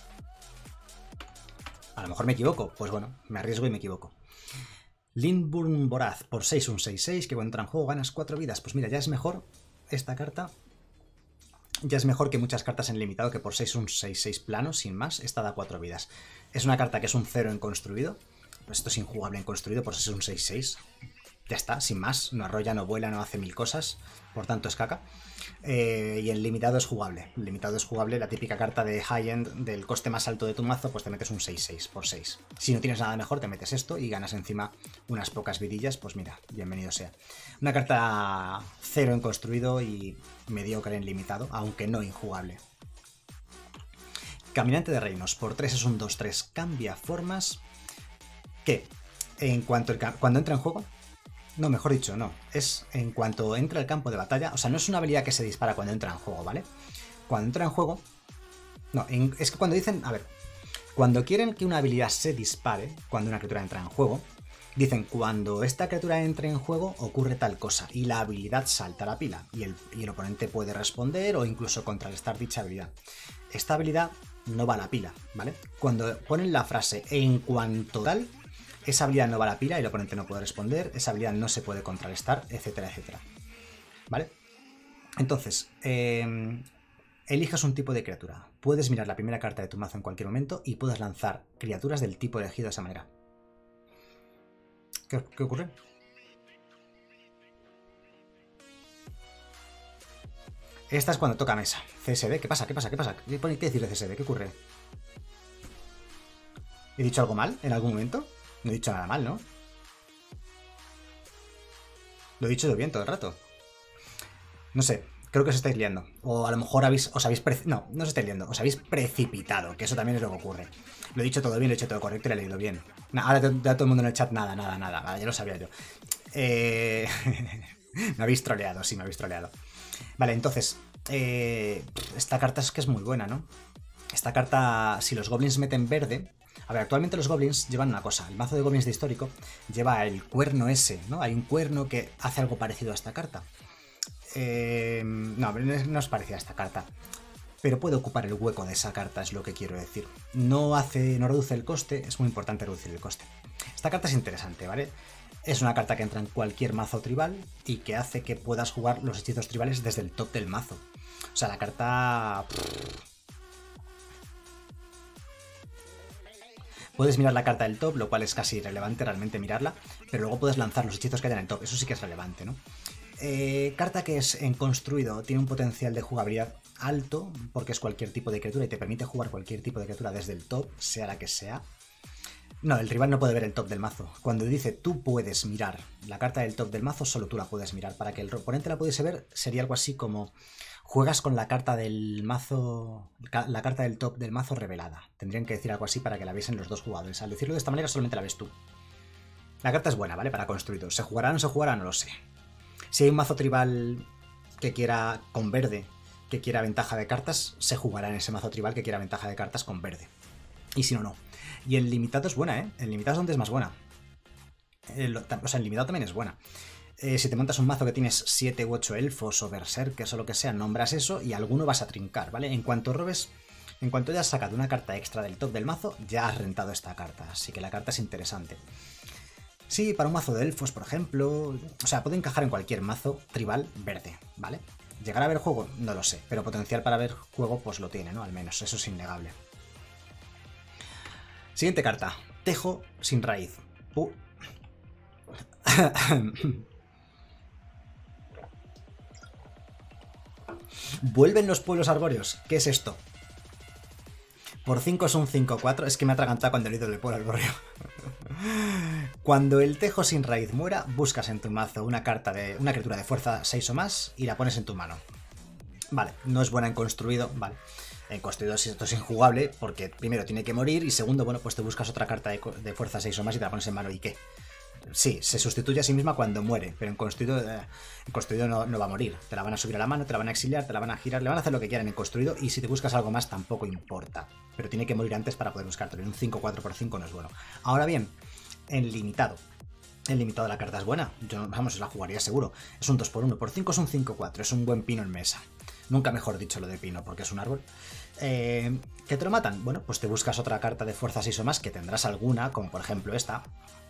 A lo mejor me equivoco. Pues bueno, me arriesgo y me equivoco. Lindburn Voraz por 6, un 6-6, que cuando entra en juego ganas 4 vidas. Pues mira, ya es mejor esta carta. Ya es mejor que muchas cartas en limitado, que por 6 un 6-6 plano, sin más, esta da 4 vidas. Es una carta que es un 0 en construido. Pues esto es injugable en construido, por ser un 6-6. Ya está, sin más. No arrolla, no vuela, no hace mil cosas. Por tanto es caca. Y en limitado es jugable. En limitado es jugable, la típica carta de high-end del coste más alto de tu mazo, pues te metes un 6-6 por 6. Si no tienes nada mejor, te metes esto y ganas encima unas pocas vidillas, pues mira, bienvenido sea. Una carta 0 en construido y mediocre en limitado, aunque no injugable. Caminante de Reinos, por 3 es un 2-3, cambia formas. Que en cuanto cuando entra en juego, no, mejor dicho, no, es en cuanto entra al campo de batalla, o sea, no es una habilidad que se dispara cuando entra en juego, ¿vale? Cuando entra en juego, no, es que cuando dicen, a ver, cuando quieren que una habilidad se dispare, cuando una criatura entra en juego, dicen, cuando esta criatura entre en juego ocurre tal cosa y la habilidad salta a la pila y el oponente puede responder o incluso contrarrestar dicha habilidad. Esta habilidad no va a la pila, ¿vale? Cuando ponen la frase en cuanto tal, esa habilidad no va a la pila y el oponente no puede responder, esa habilidad no se puede contrarrestar, etcétera, etcétera. ¿Vale? Entonces, eliges un tipo de criatura. Puedes mirar la primera carta de tu mazo en cualquier momento y puedes lanzar criaturas del tipo elegido de esa manera. ¿Qué ocurre? Esta es cuando toca mesa. CSD, ¿qué pasa? ¿Qué decir de CSD? ¿Qué ocurre? ¿He dicho algo mal en algún momento? No he dicho nada mal, ¿no? Lo he dicho bien todo el rato. No sé, creo que os estáis liando. O a lo mejor no os estáis liando, os habéis precipitado, que eso también es lo que ocurre. Lo he dicho todo bien, lo he hecho todo correcto y lo he leído bien. Ahora todo el mundo en el chat, nada, ya lo sabía yo. Me habéis troleado, sí, me habéis troleado. Vale, entonces, esta carta es que es muy buena, ¿no? Esta carta, si los goblins meten verde... A ver, actualmente los goblins llevan una cosa. El mazo de goblins de histórico lleva el cuerno ese, ¿no? Hay un cuerno que hace algo parecido a esta carta. No es parecida a esta carta. Pero puede ocupar el hueco de esa carta, es lo que quiero decir. No reduce el coste, es muy importante reducir el coste. Esta carta es interesante, ¿vale? Es una carta que entra en cualquier mazo tribal y que hace que puedas jugar los hechizos tribales desde el top del mazo. O sea, la carta... Puedes mirar la carta del top, lo cual es casi irrelevante realmente mirarla, pero luego puedes lanzar los hechizos que hay en el top, eso sí que es relevante, ¿no? Carta que es en construido, tiene un potencial de jugabilidad alto, porque es cualquier tipo de criatura y te permite jugar cualquier tipo de criatura desde el top, sea la que sea. No, el rival no puede ver el top del mazo. Cuando dice tú puedes mirar la carta del top del mazo, solo tú la puedes mirar. Para que el oponente la pudiese ver, sería algo así como... Juegas con la carta del mazo, la carta del top del mazo revelada. Tendrían que decir algo así para que la viesen los dos jugadores. Al decirlo de esta manera solamente la ves tú. La carta es buena, ¿vale? Para construido. ¿Se jugará o no se jugará? No lo sé. Si hay un mazo tribal que quiera con verde, que quiera ventaja de cartas, se jugará en ese mazo tribal que quiera ventaja de cartas con verde. Y si no, no. Y en limitado es buena, ¿eh? En limitado es donde es más buena. O sea, en limitado también es buena. Si te montas un mazo que tienes 7 u 8 elfos o berserkers o lo que sea, nombras eso y alguno vas a trincar, ¿vale? En cuanto robes, en cuanto hayas sacado una carta extra del top del mazo, ya has rentado esta carta, así que la carta es interesante. Sí, para un mazo de elfos, por ejemplo, o sea, puede encajar en cualquier mazo tribal verde, ¿vale? ¿Llegar a ver juego? No lo sé, pero potencial para ver juego pues lo tiene, ¿no? Al menos, eso es innegable. Siguiente carta, Tejo sin raíz. Vuelven los pueblos arbóreos. ¿Qué es esto? Por 5 es un 5-4. Es que me ha atragantado cuando he leído el pueblo arbóreo. Cuando el tejo sin raíz muera, buscas en tu mazo una criatura de fuerza 6 o más y la pones en tu mano. Vale, no es buena en construido, vale. En construido esto es injugable porque primero tiene que morir y segundo, bueno, pues te buscas otra carta de fuerza 6 o más y te la pones en mano. ¿Y qué? Sí, se sustituye a sí misma cuando muere, pero en construido no va a morir. Te la van a subir a la mano, te la van a exiliar, te la van a girar, le van a hacer lo que quieran en construido y si te buscas algo más tampoco importa. Pero tiene que morir antes para poder buscártelo. Un 5-4x5 no es bueno. Ahora bien, en limitado. En limitado la carta es buena. Yo, vamos, la jugaría seguro. Es un 2x1. Por 5 es un 5-4. Es un buen pino en mesa. Nunca mejor dicho lo de pino, porque es un árbol. ¿Que te lo matan? Bueno, pues te buscas otra carta de fuerza 6 o más, que tendrás alguna, como por ejemplo esta.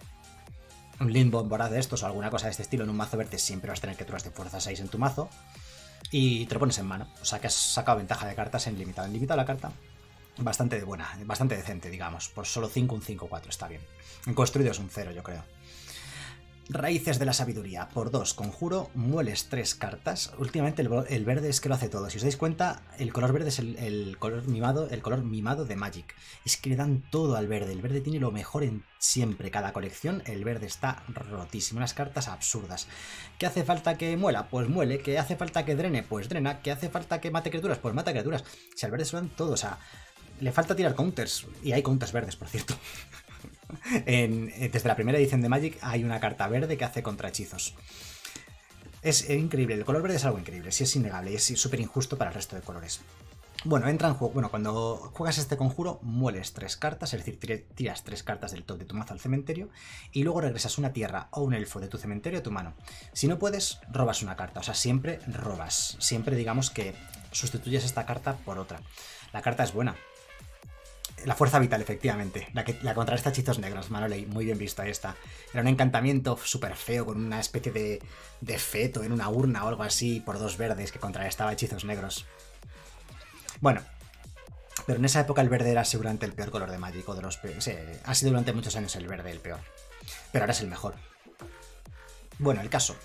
Un limbo voraz de estos o alguna cosa de este estilo en un mazo verde, siempre vas a tener criaturas de fuerza 6 en tu mazo. Y te lo pones en mano. O sea que has sacado ventaja de cartas en limitado. En limitado la carta, bastante buena, bastante decente, digamos. Por solo 5, un 5-4, está bien. En construido es un 0, yo creo. Raíces de la sabiduría. Por 2, conjuro, mueles 3 cartas. Últimamente el verde es que lo hace todo. Si os dais cuenta, el color verde es el color mimado de Magic. Es que le dan todo al verde. El verde tiene lo mejor en siempre. Cada colección, el verde está rotísimo. Unas cartas absurdas. ¿Qué hace falta que muela? Pues muele. ¿Qué hace falta que drene? Pues drena. ¿Qué hace falta que mate criaturas? Pues mata criaturas. Si al verde se lo dan todo, o sea, le falta tirar counters. Y hay counters verdes, por cierto. Desde la primera edición de Magic hay una carta verde que hace contrahechizos. Es increíble, el color verde es algo increíble, sí, es innegable y es súper injusto para el resto de colores. Bueno, entra en juego. Bueno, cuando juegas este conjuro, mueles 3 cartas, es decir, tiras 3 cartas del top de tu mazo al cementerio y luego regresas una tierra o un elfo de tu cementerio a tu mano. Si no puedes, robas una carta, o sea, siempre robas. Siempre digamos que sustituyes esta carta por otra. La carta es buena. La fuerza vital, efectivamente. La contrarresta hechizos negros, Manoley. Muy bien visto, ahí está. Era un encantamiento súper feo con una especie de feto en una urna o algo así por 2 verdes que contrarrestaba hechizos negros. Bueno, pero en esa época el verde era seguramente el peor color de Magic, o de los peores. Sí, ha sido durante muchos años el verde el peor. Pero ahora es el mejor. Bueno, el caso.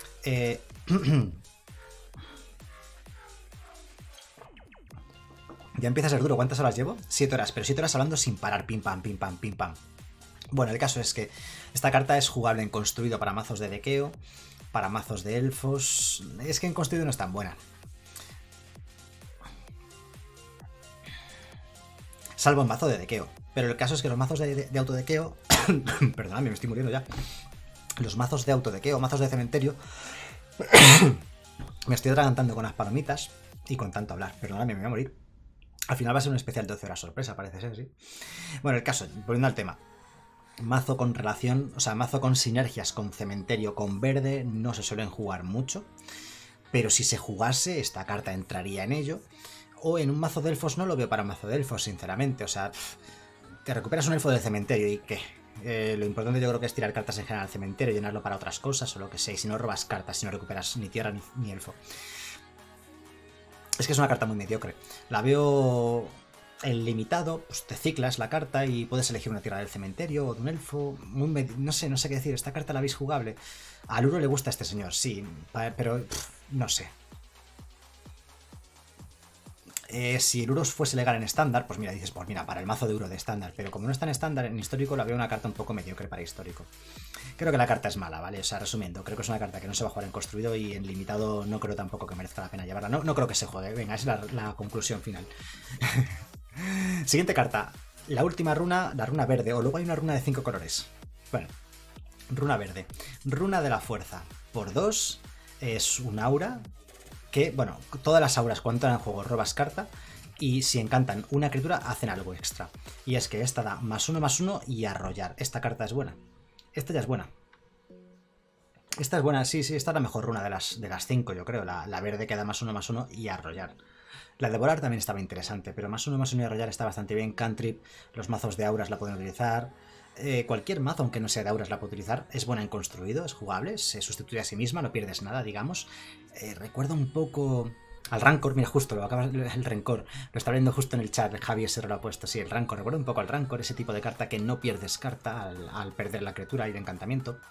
Ya empieza a ser duro. ¿Cuántas horas llevo? 7 horas, pero 7 horas hablando sin parar. Pim pam, pim pam, pim pam. Bueno, el caso es que esta carta es jugable en construido para mazos de dequeo, para mazos de elfos. Es que en construido no es tan buena. Salvo en mazo de dequeo. Pero el caso es que los mazos de autodequeo... Perdóname, me estoy muriendo ya. Los mazos de autodequeo, mazos de cementerio... Me estoy atragantando con las palomitas y con tanto hablar. Perdóname, me voy a morir. Al final va a ser un especial 12 horas sorpresa, parece ser, sí. Bueno, el caso, volviendo al tema. Mazo con relación, o sea, mazo con sinergias con cementerio, con verde, no se suelen jugar mucho. Pero si se jugase, esta carta entraría en ello. O en un mazo de elfos no lo veo para un mazo de elfos, sinceramente. O sea, te recuperas un elfo del cementerio y ¿qué? Lo importante yo creo que es tirar cartas en general al cementerio, llenarlo para otras cosas o lo que sea. Y si no robas cartas, si no recuperas ni tierra ni elfo. Es que es una carta muy mediocre. La veo en limitado, pues te ciclas la carta y puedes elegir una tierra del cementerio o de un elfo. No sé qué decir. Esta carta la veis jugable. A Luro le gusta a este señor, sí, pero no sé. Si el Uros fuese legal en estándar, pues mira, dices, pues mira, para el mazo de Uro de estándar. Pero como no está en estándar, en histórico la veo una carta un poco mediocre para histórico. Creo que la carta es mala, ¿vale? O sea, resumiendo, creo que es una carta que no se va a jugar en construido y en limitado no creo tampoco que merezca la pena llevarla. No creo que se juegue. Venga, esa es la conclusión final. Siguiente carta. La última runa, la runa verde. O luego hay una runa de 5 colores. Bueno, runa verde. Runa de la fuerza. Por 2 es un aura que, bueno, todas las auras cuando entran en juego robas carta. Y si encantan una criatura, hacen algo extra. Y es que esta da +1/+1 y arrollar. Esta carta es buena. Esta ya es buena. Esta es buena, sí, esta es la mejor runa de las 5, yo creo. La verde que da +1/+1 y arrollar. La de volar también estaba interesante, pero +1/+1 y arrollar está bastante bien. Cantrip, los mazos de auras la pueden utilizar. Cualquier mazo, aunque no sea de auras, la puede utilizar. Es buena en construido, es jugable, se sustituye a sí misma, no pierdes nada, digamos. Recuerda un poco... Al Rancor, mira, justo, el Rencor, lo está viendo justo en el chat, Javier se lo ha puesto, sí, el Rancor, recuerda un poco al Rancor, ese tipo de carta que no pierdes carta al perder la criatura y de encantamiento.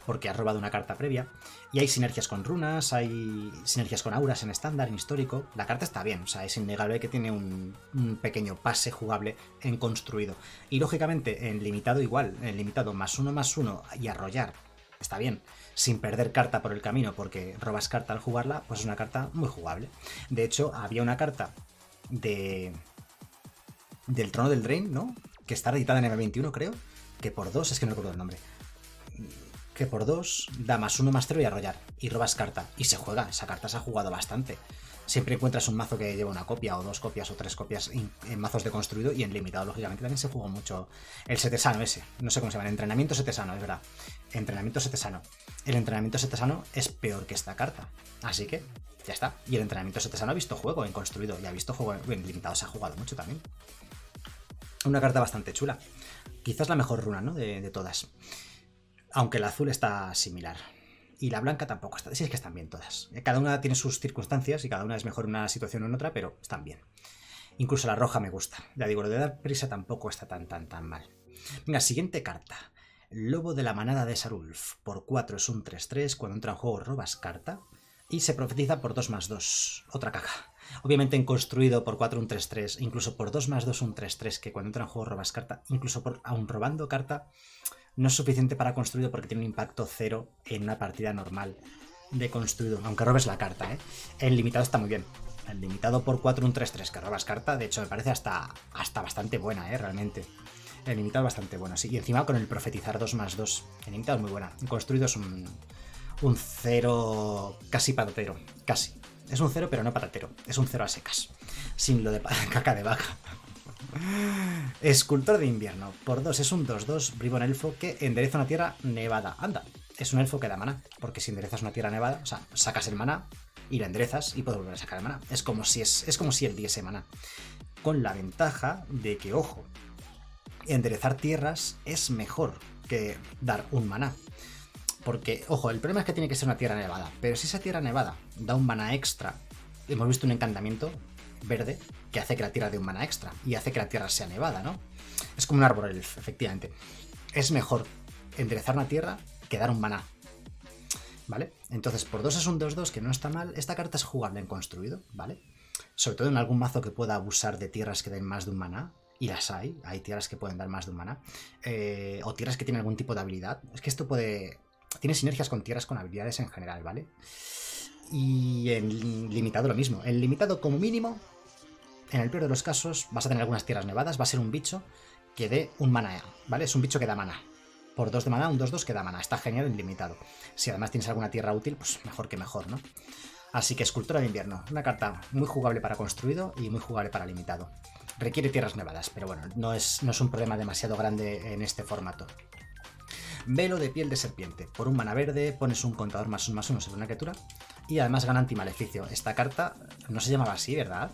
porque has robado una carta previa. Y hay sinergias con runas, hay sinergias con auras en estándar, en histórico. La carta está bien, o sea, es innegable que tiene un pequeño pase jugable en construido. Y lógicamente en limitado igual, en limitado +1/+1 y arrollar, está bien, sin perder carta por el camino porque robas carta al jugarla, pues es una carta muy jugable. De hecho, había una carta del Trono del Drain, ¿no? Que está editada en M21, creo, que por 2, es que no recuerdo el nombre, que por 2 da +1/0 y arrollar, y robas carta, y se juega, esa carta se ha jugado bastante. Siempre encuentras un mazo que lleva una copia, o 2 copias, o 3 copias en mazos de construido, y en limitado, lógicamente, también se juega mucho el setesano ese, no sé cómo se llama, el entrenamiento setesano, es verdad, entrenamiento setesano. El entrenamiento setesano es peor que esta carta, así que ya está. Y el entrenamiento setesano ha visto juego en construido, y ha visto juego en limitado, se ha jugado mucho también. Una carta bastante chula, quizás la mejor runa, ¿no? de todas. Aunque el azul está similar. Y la blanca tampoco está. Sí, es que están bien todas. Cada una tiene sus circunstancias y cada una es mejor en una situación o en otra, pero están bien. Incluso la roja me gusta. Ya digo, lo de dar prisa tampoco está tan mal. Venga, siguiente carta. Lobo de la manada de Sarulf. Por 4 es un 3-3. Cuando entra en juego robas carta. Y se profetiza por 2/2. Otra caja. Obviamente en construido por 4 un 3-3. Incluso por 2/2 un 3-3. Que cuando entra en juego robas carta. Incluso aún robando carta. No es suficiente para construido porque tiene un impacto 0 en una partida normal de construido, aunque robes la carta, ¿eh? El limitado está muy bien. El limitado por 4, un 3-3 que robas carta, de hecho me parece hasta bastante buena, realmente. El limitado es bastante bueno, sí. Y encima con el profetizar 2/2. El limitado es muy buena. El construido es un 0 casi patatero, casi. Es un 0 pero no patatero, es un 0 a secas. Sin lo de caca de vaca. Escultor de invierno. Por 2 es un 2-2 bribón elfo que endereza una tierra nevada. Anda, es un elfo que da maná. Porque si enderezas una tierra nevada, o sea, sacas el maná y la enderezas y puedes volver a sacar el maná. Es como si él diese maná. Con la ventaja de que, ojo, enderezar tierras es mejor que dar un maná. Porque, ojo, el problema es que tiene que ser una tierra nevada. Pero si esa tierra nevada da un maná extra, hemos visto un encantamiento verde que hace que la tierra dé un maná extra y hace que la tierra sea nevada, ¿no? Es como un árbol elf, efectivamente. Es mejor enderezar una tierra que dar un maná, ¿vale? Entonces por 2 es un 2-2 que no está mal. Esta carta es jugable en construido, ¿vale? Sobre todo en algún mazo que pueda abusar de tierras que den más de un maná, y las hay tierras que pueden dar más de un maná, o tierras que tienen algún tipo de habilidad. Es que esto tiene sinergias con tierras con habilidades en general, ¿vale? Y en limitado lo mismo. En limitado como mínimo, en el peor de los casos, vas a tener algunas tierras nevadas, va a ser un bicho que dé un maná, ¿vale? Es un bicho que da maná. Por 2 de maná, un 2-2 que da maná. Está genial en limitado. Si además tienes alguna tierra útil, pues mejor que mejor, ¿no? Así que Escultura de invierno. Una carta muy jugable para construido y muy jugable para limitado. Requiere tierras nevadas, pero bueno, no es un problema demasiado grande en este formato. Velo de piel de serpiente. Por un mana verde pones un contador +1/+1 sobre una criatura y además gana antimaleficio. Esta carta no se llamaba así, ¿verdad?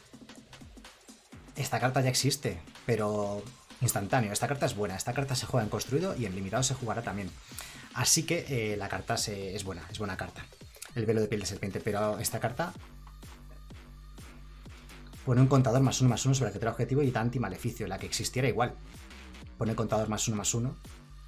Esta carta ya existe, pero instantáneo. Esta carta es buena. Esta carta se juega en construido y en limitado se jugará también. Así que la carta es buena carta. El velo de piel de serpiente, pero esta carta pone un contador +1/+1 sobre la criatura objetivo y da antimaleficio. La que existiera igual. Pone contador +1/+1.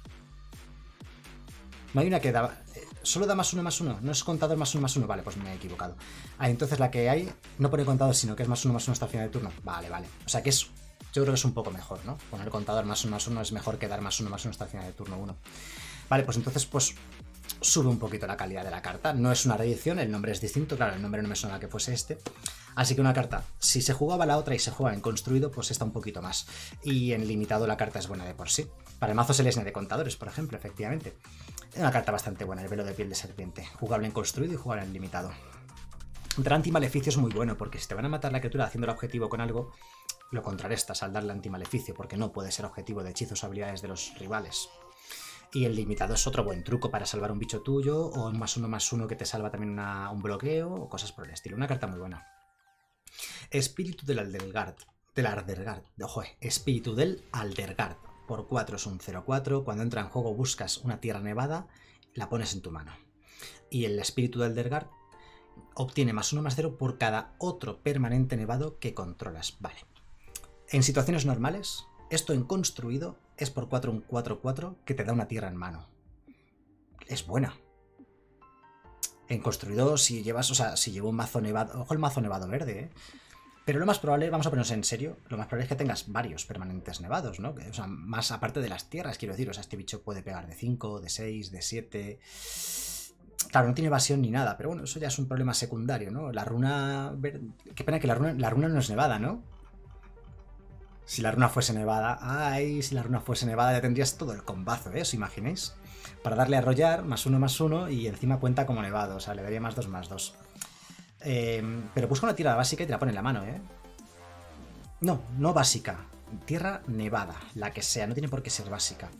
No hay una que da... Solo da +1/+1, no es contador +1/+1. Vale, pues me he equivocado. Entonces la que hay no pone contador, sino que es +1/+1 hasta el final de turno. Vale. O sea que yo creo que es un poco mejor, ¿no? Poner contador +1/+1 es mejor que dar +1/+1 hasta el final de turno 1. Vale, pues entonces pues sube un poquito la calidad de la carta. No es una reedición, el nombre es distinto. Claro, el nombre no me suena que fuese este. Así que una carta, si se jugaba la otra y se juega en construido, pues está un poquito más. Y en limitado la carta es buena de por sí. Para el mazo Selesnya de contadores, por ejemplo, efectivamente. Es una carta bastante buena, el velo de piel de serpiente. Jugable en construido y jugable en limitado. Dar antimaleficio es muy bueno, porque si te van a matar la criatura haciendo el objetivo con algo, lo contrarrestas al darle antimaleficio, porque no puede ser objetivo de hechizos o habilidades de los rivales. Y el limitado es otro buen truco para salvar un bicho tuyo, o un +1/+1 que te salva también un bloqueo, o cosas por el estilo. Una carta muy buena. Espíritu del Aldergard. Espíritu del Aldergard. Por 4 es un 0-4. Cuando entra en juego buscas una tierra nevada, la pones en tu mano. Y el espíritu del Aldergard obtiene +1/+0 por cada otro permanente nevado que controlas. Vale. En situaciones normales, esto en construido es por 4 un 4-4 que te da una tierra en mano. es buena. En construido, si llevas, o sea, si llevo un mazo nevado, ojo el mazo nevado verde, ¿eh? Pero lo más probable, vamos a ponernos en serio, lo más probable es que tengas varios permanentes nevados, ¿no? O sea, más aparte de las tierras, quiero decir, o sea, este bicho puede pegar de 5, de 6, de 7... Claro, no tiene evasión ni nada, pero bueno, eso ya es un problema secundario, ¿no? La runa... Qué pena que la runa no es nevada, ¿no? Si la runa fuese nevada... ¡Ay! Si la runa fuese nevada ya tendrías todo el combazo, ¿eh? ¿Os imagináis? Para darle a arrollar, +1/+1 y encima cuenta como nevado, o sea, le daría +2/2. Pero busca una tierra básica y te la pone en la mano, ¿eh? No, no básica. Tierra nevada, la que sea, no tiene por qué ser básica.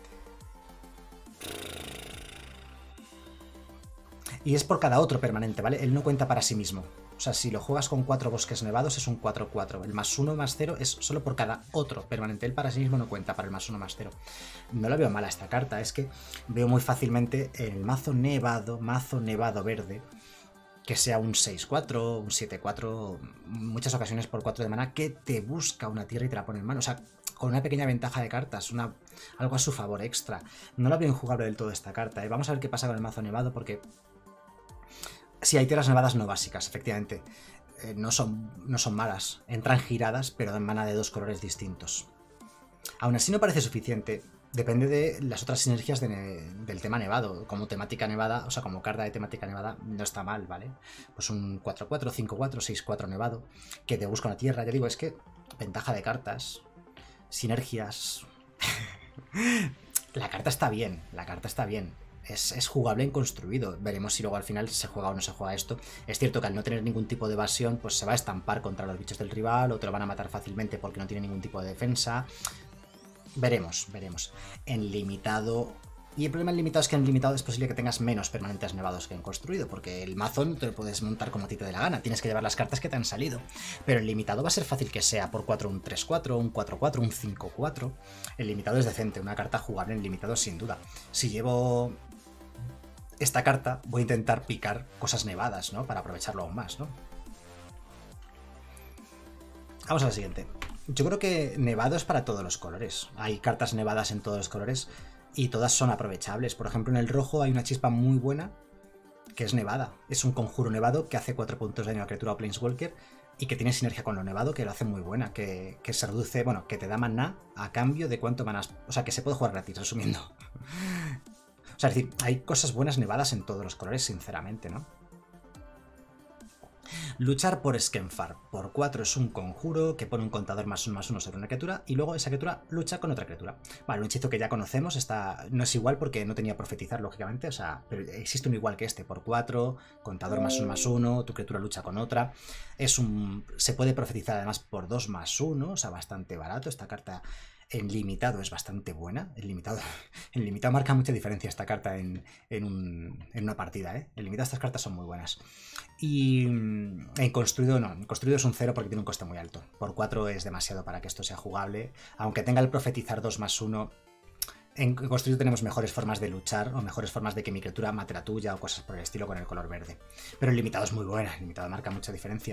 Y es por cada otro permanente, ¿vale? Él no cuenta para sí mismo. O sea, si lo juegas con 4 bosques nevados es un 4/4. El +1/0 es solo por cada otro permanente. Él para sí mismo no cuenta para el +1/0. No la veo mala esta carta, es que veo muy fácilmente el mazo nevado verde, que sea un 6/4, un 7/4, muchas ocasiones por 4 de mana, que te busca una tierra y te la pone en mano. O sea, con una pequeña ventaja de cartas, algo a su favor extra. No la veo injugable del todo esta carta, ¿eh? Vamos a ver qué pasa con el mazo nevado, porque sí, hay tierras nevadas no básicas, efectivamente. No son malas. Entran giradas, pero dan mana de 2 colores distintos. Aún así no parece suficiente. Depende de las otras sinergias del tema nevado. Como temática nevada, o sea, como carta de temática nevada, no está mal, ¿vale? Pues un 4/4, 5/4, 6/4 nevado, que te busca una tierra. Ya digo, es que ventaja de cartas, sinergias... La carta está bien, la carta está bien. Es jugable en construido. Veremos si luego al final se juega o no se juega esto. Es cierto que al no tener ningún tipo de evasión, pues se va a estampar contra los bichos del rival o te lo van a matar fácilmente porque no tiene ningún tipo de defensa. Veremos, veremos. En limitado... Y el problema en limitado es que en limitado es posible que tengas menos permanentes nevados que en construido, porque el mazo no te lo puedes montar como a ti te dé la gana, tienes que llevar las cartas que te han salido. Pero en limitado va a ser fácil que sea por 4 un 3/4, un 4/4, un 5/4. El limitado es decente, una carta jugable en limitado sin duda. Si llevo esta carta, voy a intentar picar cosas nevadas, ¿no? Para aprovecharlo aún más, ¿no? Vamos a la siguiente. Yo creo que nevado es para todos los colores. Hay cartas nevadas en todos los colores y todas son aprovechables. Por ejemplo, en el rojo hay una chispa muy buena que es nevada. Es un conjuro nevado que hace 4 puntos de daño a criatura o planeswalker y que tiene sinergia con lo nevado, que lo hace muy buena, que se reduce, bueno, que te da maná a cambio de cuánto manas... O sea, que se puede jugar gratis, resumiendo. O sea, es decir, hay cosas buenas nevadas en todos los colores, sinceramente, ¿no? Luchar por Skenfar. Por 4 es un conjuro que pone un contador +1/+1 sobre una criatura y luego esa criatura lucha con otra criatura. Vale, un hechizo que ya conocemos, no es igual porque no tenía profetizar, lógicamente, o sea, pero existe un igual que este. Por 4, contador +1/+1, tu criatura lucha con otra. Se puede profetizar además por 2/1, o sea, bastante barato. Esta carta en limitado es bastante buena. En limitado marca mucha diferencia esta carta en una partida, ¿eh? En limitado estas cartas son muy buenas. Y en construido no, en construido es un 0 porque tiene un coste muy alto. Por 4 es demasiado para que esto sea jugable. Aunque tenga el profetizar 2/1, en construido tenemos mejores formas de luchar o mejores formas de que mi criatura mate la tuya o cosas por el estilo con el color verde. Pero en limitado es muy buena, en limitado marca mucha diferencia.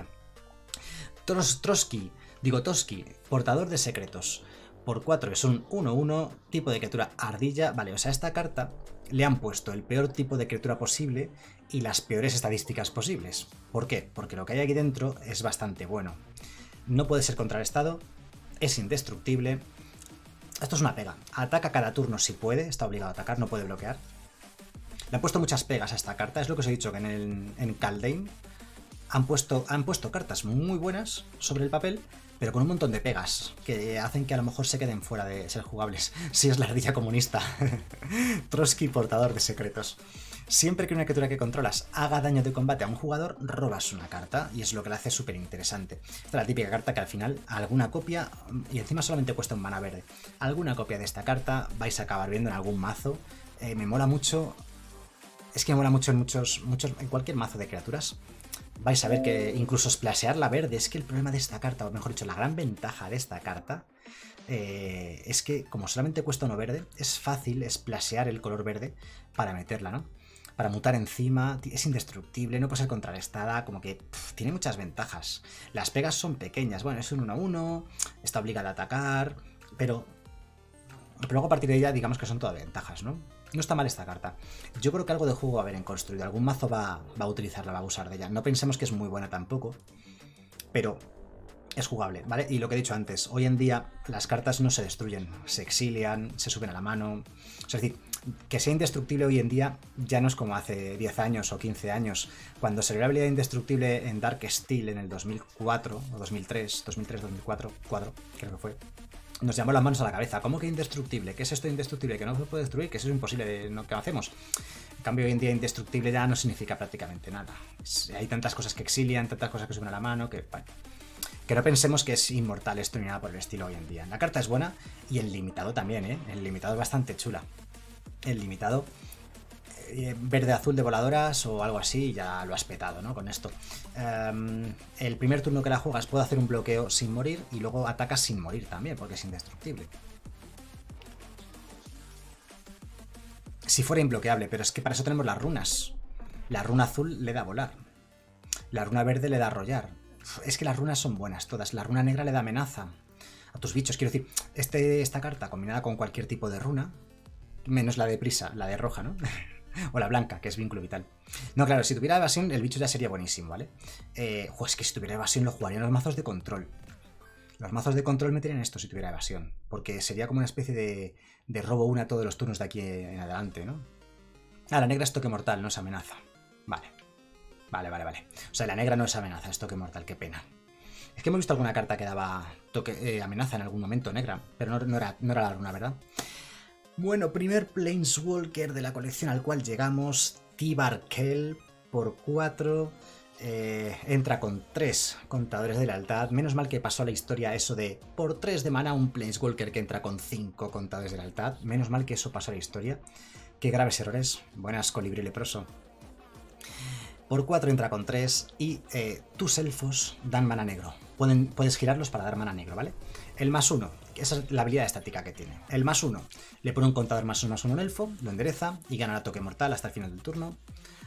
Toski, portador de secretos. Por 4 es un 1/1, tipo de criatura ardilla. Vale, o sea, esta carta le han puesto el peor tipo de criatura posible y las peores estadísticas posibles. ¿Por qué? Porque lo que hay aquí dentro es bastante bueno. No puede ser contrarrestado, es indestructible. Esto es una pega. Ataca cada turno si puede, está obligado a atacar, no puede bloquear. Le han puesto muchas pegas a esta carta, es lo que os he dicho, que en Kaldheim han puesto cartas muy buenas sobre el papel, pero con un montón de pegas, que hacen que a lo mejor se queden fuera de ser jugables. Si es la ardilla comunista. Trotsky, portador de secretos. Siempre que una criatura que controlas haga daño de combate a un jugador, robas una carta, y es lo que la hace súper interesante. Esta es la típica carta que al final, alguna copia, y encima solamente cuesta un mana verde, alguna copia de esta carta vais a acabar viendo en algún mazo. Me mola mucho, es que me mola mucho en cualquier mazo de criaturas. Vais a ver que incluso splashear la verde, es que el problema de esta carta, o mejor dicho, la gran ventaja de esta carta, es que como solamente cuesta uno verde, es fácil splashear el color verde para meterla, ¿no? Para mutar encima, es indestructible, no puede ser contrarrestada, como que tiene muchas ventajas. Las pegas son pequeñas, bueno, es un 1/1, está obligada a atacar, pero luego a partir de ella digamos que son todas ventajas, ¿no? No está mal esta carta. Yo creo que algo de juego va a haber en construido. Algún mazo va a utilizarla, va a abusar de ella. No pensemos que es muy buena tampoco, pero es jugable, ¿vale? Y lo que he dicho antes, hoy en día las cartas no se destruyen, se exilian, se suben a la mano. Es decir, que sea indestructible hoy en día ya no es como hace 10 años o 15 años, cuando salió la habilidad indestructible en Dark Steel en el 2004 o 2003, 2004, creo que fue. Nos llamó las manos a la cabeza. ¿Cómo que indestructible? ¿Qué es esto indestructible? ¿Que no se puede destruir? ¿Que eso es imposible? ¿Qué hacemos? En cambio, hoy en día indestructible ya no significa prácticamente nada. Hay tantas cosas que exilian, tantas cosas que suben a la mano, que bueno, que no pensemos que es inmortal esto ni nada por el estilo hoy en día. La carta es buena y el limitado también, ¿eh? El limitado es bastante chula. El limitado verde-azul de voladoras o algo así, ya lo has petado, ¿no? Con esto. El primer turno que la juegas puede hacer un bloqueo sin morir y luego atacas sin morir también, porque es indestructible. Si fuera imbloqueable, pero es que para eso tenemos las runas. La runa azul le da a volar. La runa verde le da a arrollar. Es que las runas son buenas todas. La runa negra le da amenaza a tus bichos. Quiero decir, esta carta combinada con cualquier tipo de runa, menos la de prisa, la de roja, ¿no? O la blanca, que es vínculo vital. No, claro, si tuviera evasión, el bicho ya sería buenísimo, ¿vale? Es que si tuviera evasión lo jugaría en los mazos de control. Los mazos de control meterían esto si tuviera evasión. Porque sería como una especie de robo una todos los turnos de aquí en adelante, ¿no? Ah, la negra es toque mortal, no es amenaza. Vale. Vale. O sea, la negra no es amenaza, es toque mortal, qué pena. Es que hemos visto alguna carta que daba toque, amenaza en algún momento, negra. Pero no era la runa, ¿verdad? Bueno, primer Planeswalker de la colección al cual llegamos, Tibarkel, por 4, entra con 3 contadores de lealtad. Menos mal que pasó a la historia eso de por 3 de mana un Planeswalker que entra con 5 contadores de lealtad. Menos mal que eso pasó a la historia. Qué graves errores. Buenas, colibrí leproso. Por 4 entra con 3 y tus elfos dan mana negro. Puedes girarlos para dar mana negro, ¿vale? El +1, esa es la habilidad estática que tiene. El +1, le pone un contador +1/+1 a un elfo, lo endereza y gana toque mortal hasta el final del turno.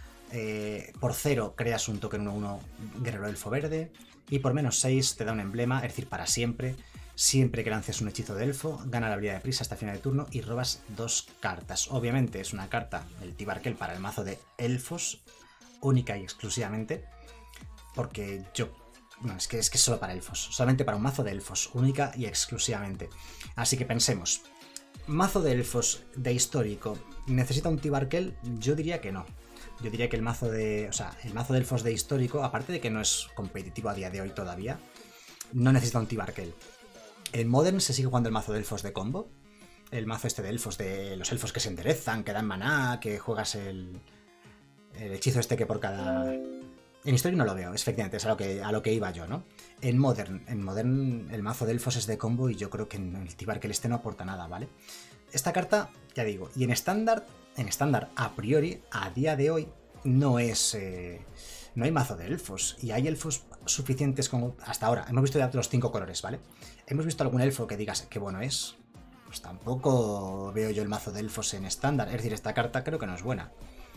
Por 0 creas un token 1/1 guerrero elfo verde. Y por -6 te da un emblema, es decir, para siempre. Siempre que lances un hechizo de elfo, gana la habilidad de prisa hasta el final del turno y robas 2 cartas. Obviamente es una carta, el Tibarkel, para el mazo de elfos, única y exclusivamente. Porque no, es que solo para elfos. Solamente para un mazo de elfos, única y exclusivamente. Así que pensemos. ¿Mazo de elfos de histórico necesita un Tibarkel? Yo diría que no. Yo diría que el mazo de elfos de histórico, aparte de que no es competitivo a día de hoy todavía, no necesita un Tibarkel. En Modern se sigue jugando el mazo de elfos de combo. El mazo este de elfos, de los elfos que se enderezan, que dan maná, que juegas el hechizo este que por cada... En History no lo veo, efectivamente, es a lo que iba yo, ¿no? En Modern el mazo de elfos es de combo y yo creo que en el Tibarkel este no aporta nada, ¿vale? Esta carta, ya digo, y en estándar a priori, a día de hoy, no hay mazo de elfos. Y hay elfos suficientes como... Hasta ahora, hemos visto ya los 5 colores, ¿vale? ¿Hemos visto algún elfo que digas qué bueno es? Pues tampoco veo yo el mazo de elfos en estándar. Es decir, esta carta creo que no es buena.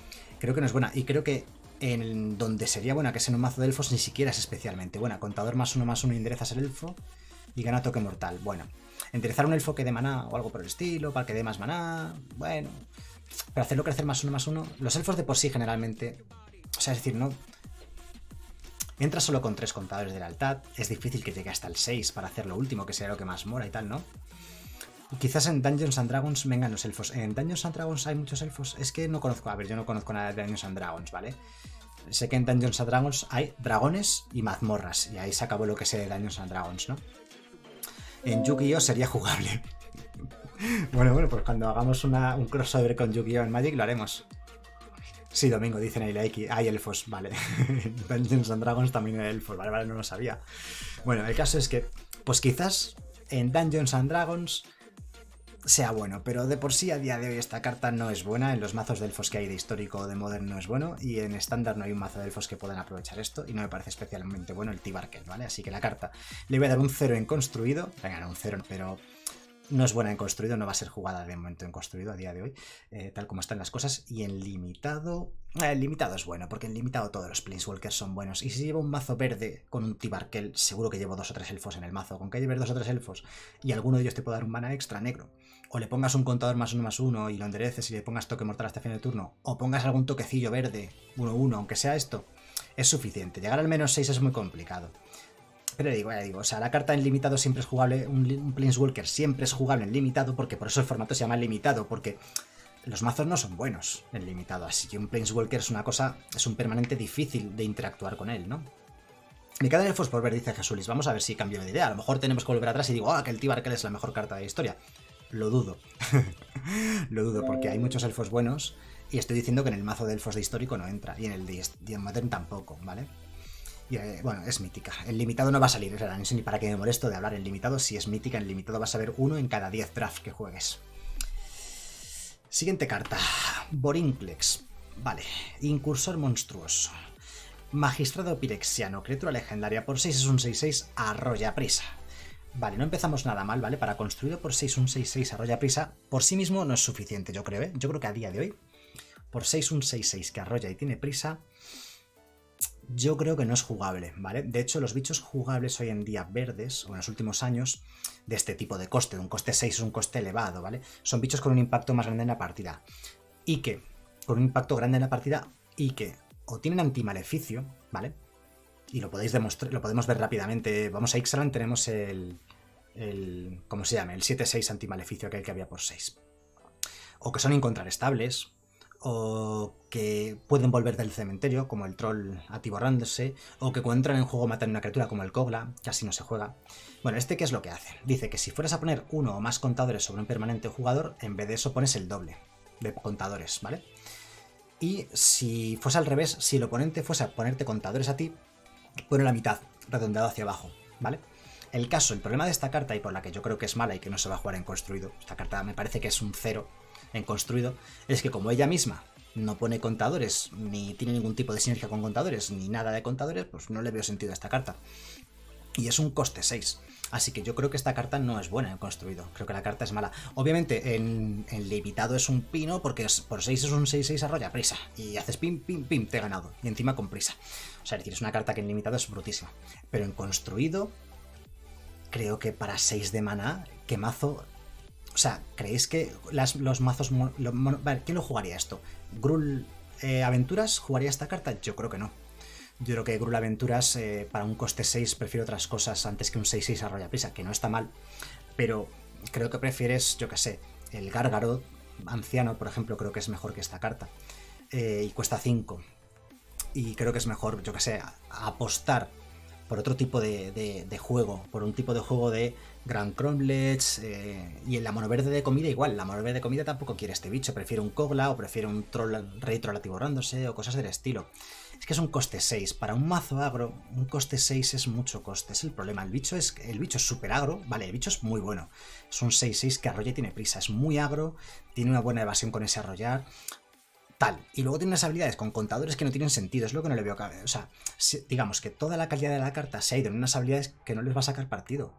Y creo que en donde sería buena, que es en un mazo de elfos, ni siquiera es especialmente buena. Contador +1/+1 y enderezas el elfo y gana toque mortal. Bueno, enderezar un elfo que dé maná o algo por el estilo, para que dé más maná, bueno. Pero hacerlo crecer +1/+1, los elfos de por sí generalmente, o sea, es decir, no... Entra solo con 3 contadores de lealtad, es difícil que llegue hasta el 6 para hacer lo último, que sea lo que más mola y tal, ¿no? Quizás en Dungeons and Dragons vengan los elfos. ¿En Dungeons and Dragons hay muchos elfos? Es que no conozco, a ver, yo no conozco nada de Dungeons and Dragons, ¿vale? Sé que en Dungeons and Dragons hay dragones y mazmorras, y ahí se acabó lo que sé de Dungeons and Dragons, ¿no? En Yu-Gi-Oh sería jugable. Bueno, pues cuando hagamos un crossover con Yu-Gi-Oh en Magic lo haremos. Sí, Domingo, dicen ahí, hay elfos, vale. Dungeons and Dragons también hay elfos, vale, no lo sabía. Bueno, el caso es que, pues quizás en Dungeons and Dragons sea bueno, pero de por sí a día de hoy esta carta no es buena. En los mazos de elfos que hay de histórico o de modern no es bueno, y en estándar no hay un mazo de elfos que puedan aprovechar esto, y no me parece especialmente bueno el Tibarkel, ¿vale? Así que la carta le voy a dar un 0 en construido, venga, no un 0, pero No es buena en construido, no va a ser jugada de momento en construido a día de hoy, tal como están las cosas. Y en limitado... el limitado es bueno, porque en limitado todos los Planeswalkers son buenos. Y si llevo un mazo verde con un Tibarkel, seguro que llevo 2 o 3 elfos en el mazo. Con que lleves 2 o 3 elfos y alguno de ellos te puede dar un mana extra negro. O le pongas un contador +1/+1 y lo endereces y le pongas toque mortal hasta el final del turno. O pongas algún toquecillo verde, 1/1, aunque sea esto, es suficiente. Llegar al -6 es muy complicado. Pero ya digo, o sea, la carta en limitado siempre es jugable, un Planeswalker siempre es jugable en limitado, porque por eso el formato se llama limitado, porque los mazos no son buenos en limitado, así que un Planeswalker es una cosa, es un permanente difícil de interactuar con él, ¿no? Me quedan elfos por ver, dice Jesulis, vamos a ver si cambio de idea, a lo mejor tenemos que volver atrás y digo, que el Tibarkel es la mejor carta de la historia. Lo dudo, lo dudo, porque hay muchos elfos buenos, y estoy diciendo que en el mazo de elfos de histórico no entra, y en el de Modern tampoco, ¿vale? Y, bueno, es mítica. El limitado no va a salir, no sé ni para qué me molesto de hablar en limitado. Si es mítica, en limitado vas a ver 1 en cada 10 drafts que juegues. Siguiente carta. Borinclex. Vale. Incursor monstruoso. Magistrado pirexiano. Criatura legendaria. Por 6 es un 6/6. Arrolla prisa. Vale, no empezamos nada mal, ¿vale? Para construido por 6 un 6/6 arrolla prisa. Por sí mismo no es suficiente, yo creo, ¿eh? Yo creo que a día de hoy, por 6 un 6/6 que arrolla y tiene prisa, yo creo que no es jugable, ¿vale? De hecho, los bichos jugables hoy en día verdes, o en los últimos años, de este tipo de coste, un coste 6 es un coste elevado, ¿vale? Son bichos con un impacto más grande en la partida. Y que, con un impacto grande en la partida, y que o tienen antimaleficio, ¿vale? Y lo podéis demostrar, lo podemos ver rápidamente. Vamos a Ixalan, tenemos ¿cómo se llama? El 7/6 antimaleficio, aquel que había por 6. O que son incontrarestables, o que pueden volver del cementerio, como el troll atiborrándose, o que cuando entran en juego matan una criatura como el Kogla, casi no se juega. Bueno, ¿qué es lo que hace? Dice que si fueras a poner 1 o más contadores sobre un permanente jugador, en vez de eso pones el doble de contadores, ¿vale? Y si fuese al revés, si el oponente fuese a ponerte contadores a ti, pone la mitad, redondeado hacia abajo, ¿vale? El problema de esta carta, y por la que yo creo que es mala y que no se va a jugar en construido, esta carta me parece que es un 0 en construido, es que como ella misma no pone contadores, ni tiene ningún tipo de sinergia con contadores, ni nada de contadores, pues no le veo sentido a esta carta. Y es un coste 6. Así que yo creo que esta carta no es buena en construido. Creo que la carta es mala. Obviamente en limitado es un pino, porque por 6 es un 6/6 arrolla prisa. Y haces pim, pim, pim, te he ganado. Y encima con prisa. O sea, es decir, es una carta que en limitado es brutísima. Pero en construido, creo que para 6 de maná, ¿qué mazo? O sea, ¿creéis que los mazos... Vale, ¿quién lo jugaría esto? ¿Gruul Aventuras jugaría esta carta? Yo creo que no. Yo creo que Gruul Aventuras para un coste 6 prefiero otras cosas antes que un 6/6 arrolla prisa, que no está mal, pero creo que prefieres, yo que sé, el Gárgaro anciano, por ejemplo, creo que es mejor que esta carta. Y cuesta 5. Y creo que es mejor, yo que sé, apostar por otro tipo de juego, por un tipo de juego de Grand Cromlech, y en la mono verde de comida igual, la mono verde de comida tampoco quiere este bicho, prefiere un Kogla o prefiere un rey troll atiborrándose o cosas del estilo. Es que es un coste 6, para un mazo agro, un coste 6 es mucho coste, es el problema. El bicho es súper agro, vale, el bicho es muy bueno, es un 6/6 que arrolla y tiene prisa, es muy agro, tiene una buena evasión con ese arrollar, tal. Y luego tiene unas habilidades con contadores que no tienen sentido, es lo que no le veo. O sea, digamos que toda la calidad de la carta se ha ido en unas habilidades que no les va a sacar partido.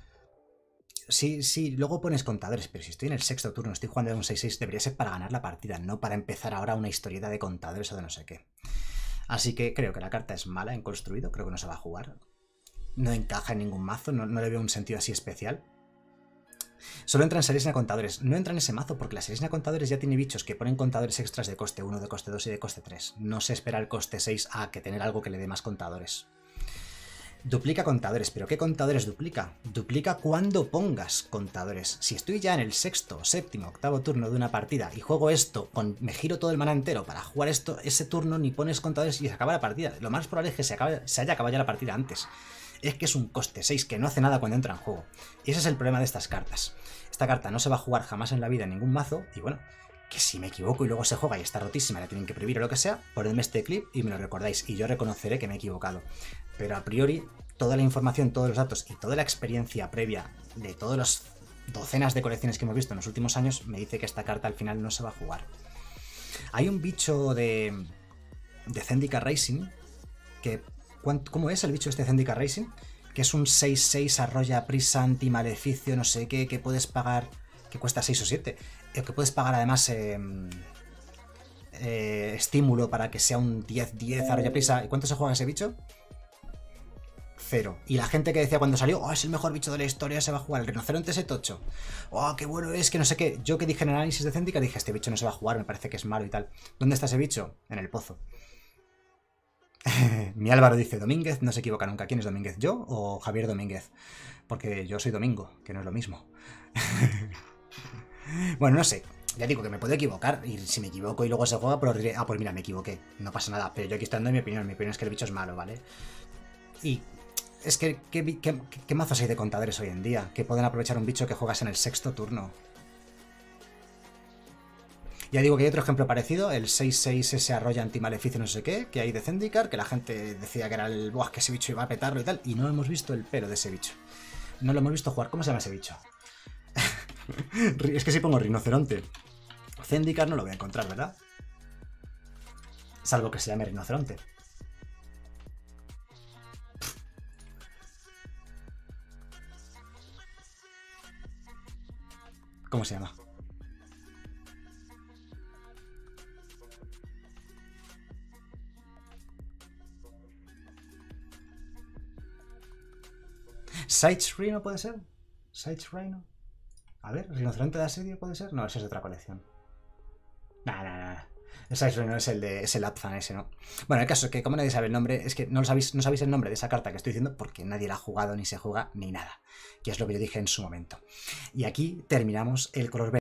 Sí, luego pones contadores, pero si estoy en el sexto turno, estoy jugando de un 6/6, debería ser para ganar la partida, no para empezar ahora una historieta de contadores o de no sé qué. Así que creo que la carta es mala en construido, creo que no se va a jugar. No encaja en ningún mazo, no le veo un sentido así especial. Solo entra en series de contadores. No entra en ese mazo porque la series de contadores ya tiene bichos que ponen contadores extras de coste 1, de coste 2 y de coste 3. No se espera el coste 6 a que tener algo que le dé más contadores. Duplica contadores, pero ¿qué contadores duplica? Duplica cuando pongas contadores. Si estoy ya en el sexto, séptimo, octavo turno de una partida y juego esto, me giro todo el maná entero para jugar esto, ese turno ni pones contadores y se acaba la partida. Lo más probable es que se haya acabado ya la partida antes. Es que es un coste 6 que no hace nada cuando entra en juego. Y ese es el problema de estas cartas. Esta carta no se va a jugar jamás en la vida en ningún mazo, y bueno, que si me equivoco y luego se juega y está rotísima, la tienen que prohibir o lo que sea, ponedme este clip y me lo recordáis, y yo reconoceré que me he equivocado. Pero a priori, toda la información, todos los datos y toda la experiencia previa de todas las docenas de colecciones que hemos visto en los últimos años me dice que esta carta al final no se va a jugar. Hay un bicho de Zendika Rising que... ¿Cómo es el bicho este Zendika Rising? que es un 6-6, arrolla, prisa, anti-maleficio, no sé qué, que puedes pagar, que cuesta 6 o 7, que puedes pagar además estímulo para que sea un 10-10, arrolla, prisa. ¿Y cuánto se juega ese bicho? 0. Y la gente que decía cuando salió, oh, es el mejor bicho de la historia, se va a jugar el rinoceronte ese 8. Oh, qué bueno es, que no sé qué. Yo que dije en el análisis de Zendikar, dije, este bicho no se va a jugar, me parece que es malo y tal. ¿Dónde está ese bicho? En el pozo. Mi Álvaro dice, Domínguez no se equivoca nunca. ¿Quién es Domínguez? ¿Yo o Javier Domínguez? Porque yo soy Domingo, que no es lo mismo. Bueno, no sé. Ya digo que me puedo equivocar, y si me equivoco y luego se juega, pero diré, pues mira, me equivoqué. No pasa nada, pero yo aquí estoy dando mi opinión. Mi opinión es que el bicho es malo, ¿vale? Y es que, ¿qué mazos hay de contadores hoy en día? Que pueden aprovechar un bicho que juegas en el 6º turno. Ya digo que hay otro ejemplo parecido, el 6-6 ese arrolla anti-maleficio no sé qué, que hay de Zendikar, que la gente decía que era el, buah, que ese bicho iba a petarlo y tal, y no hemos visto el pelo de ese bicho. No lo hemos visto jugar. ¿Cómo se llama ese bicho? Es que si pongo rinoceronte Zendikar no lo voy a encontrar, ¿verdad? Salvo que se llame rinoceronte. ¿Cómo se llama? ¿Sides Rhino puede ser? ¿Sides Rhino? A ver, ¿rinoceronte de asedio puede ser? No, ese es de otra colección. Nah. El Sides Rhino es el Apfan ese, ¿no? Bueno, el caso es que como nadie sabe el nombre, es que no sabéis el nombre de esa carta que estoy diciendo porque nadie la ha jugado, ni se juega, ni nada. Que es lo que yo dije en su momento. Y aquí terminamos el color verde.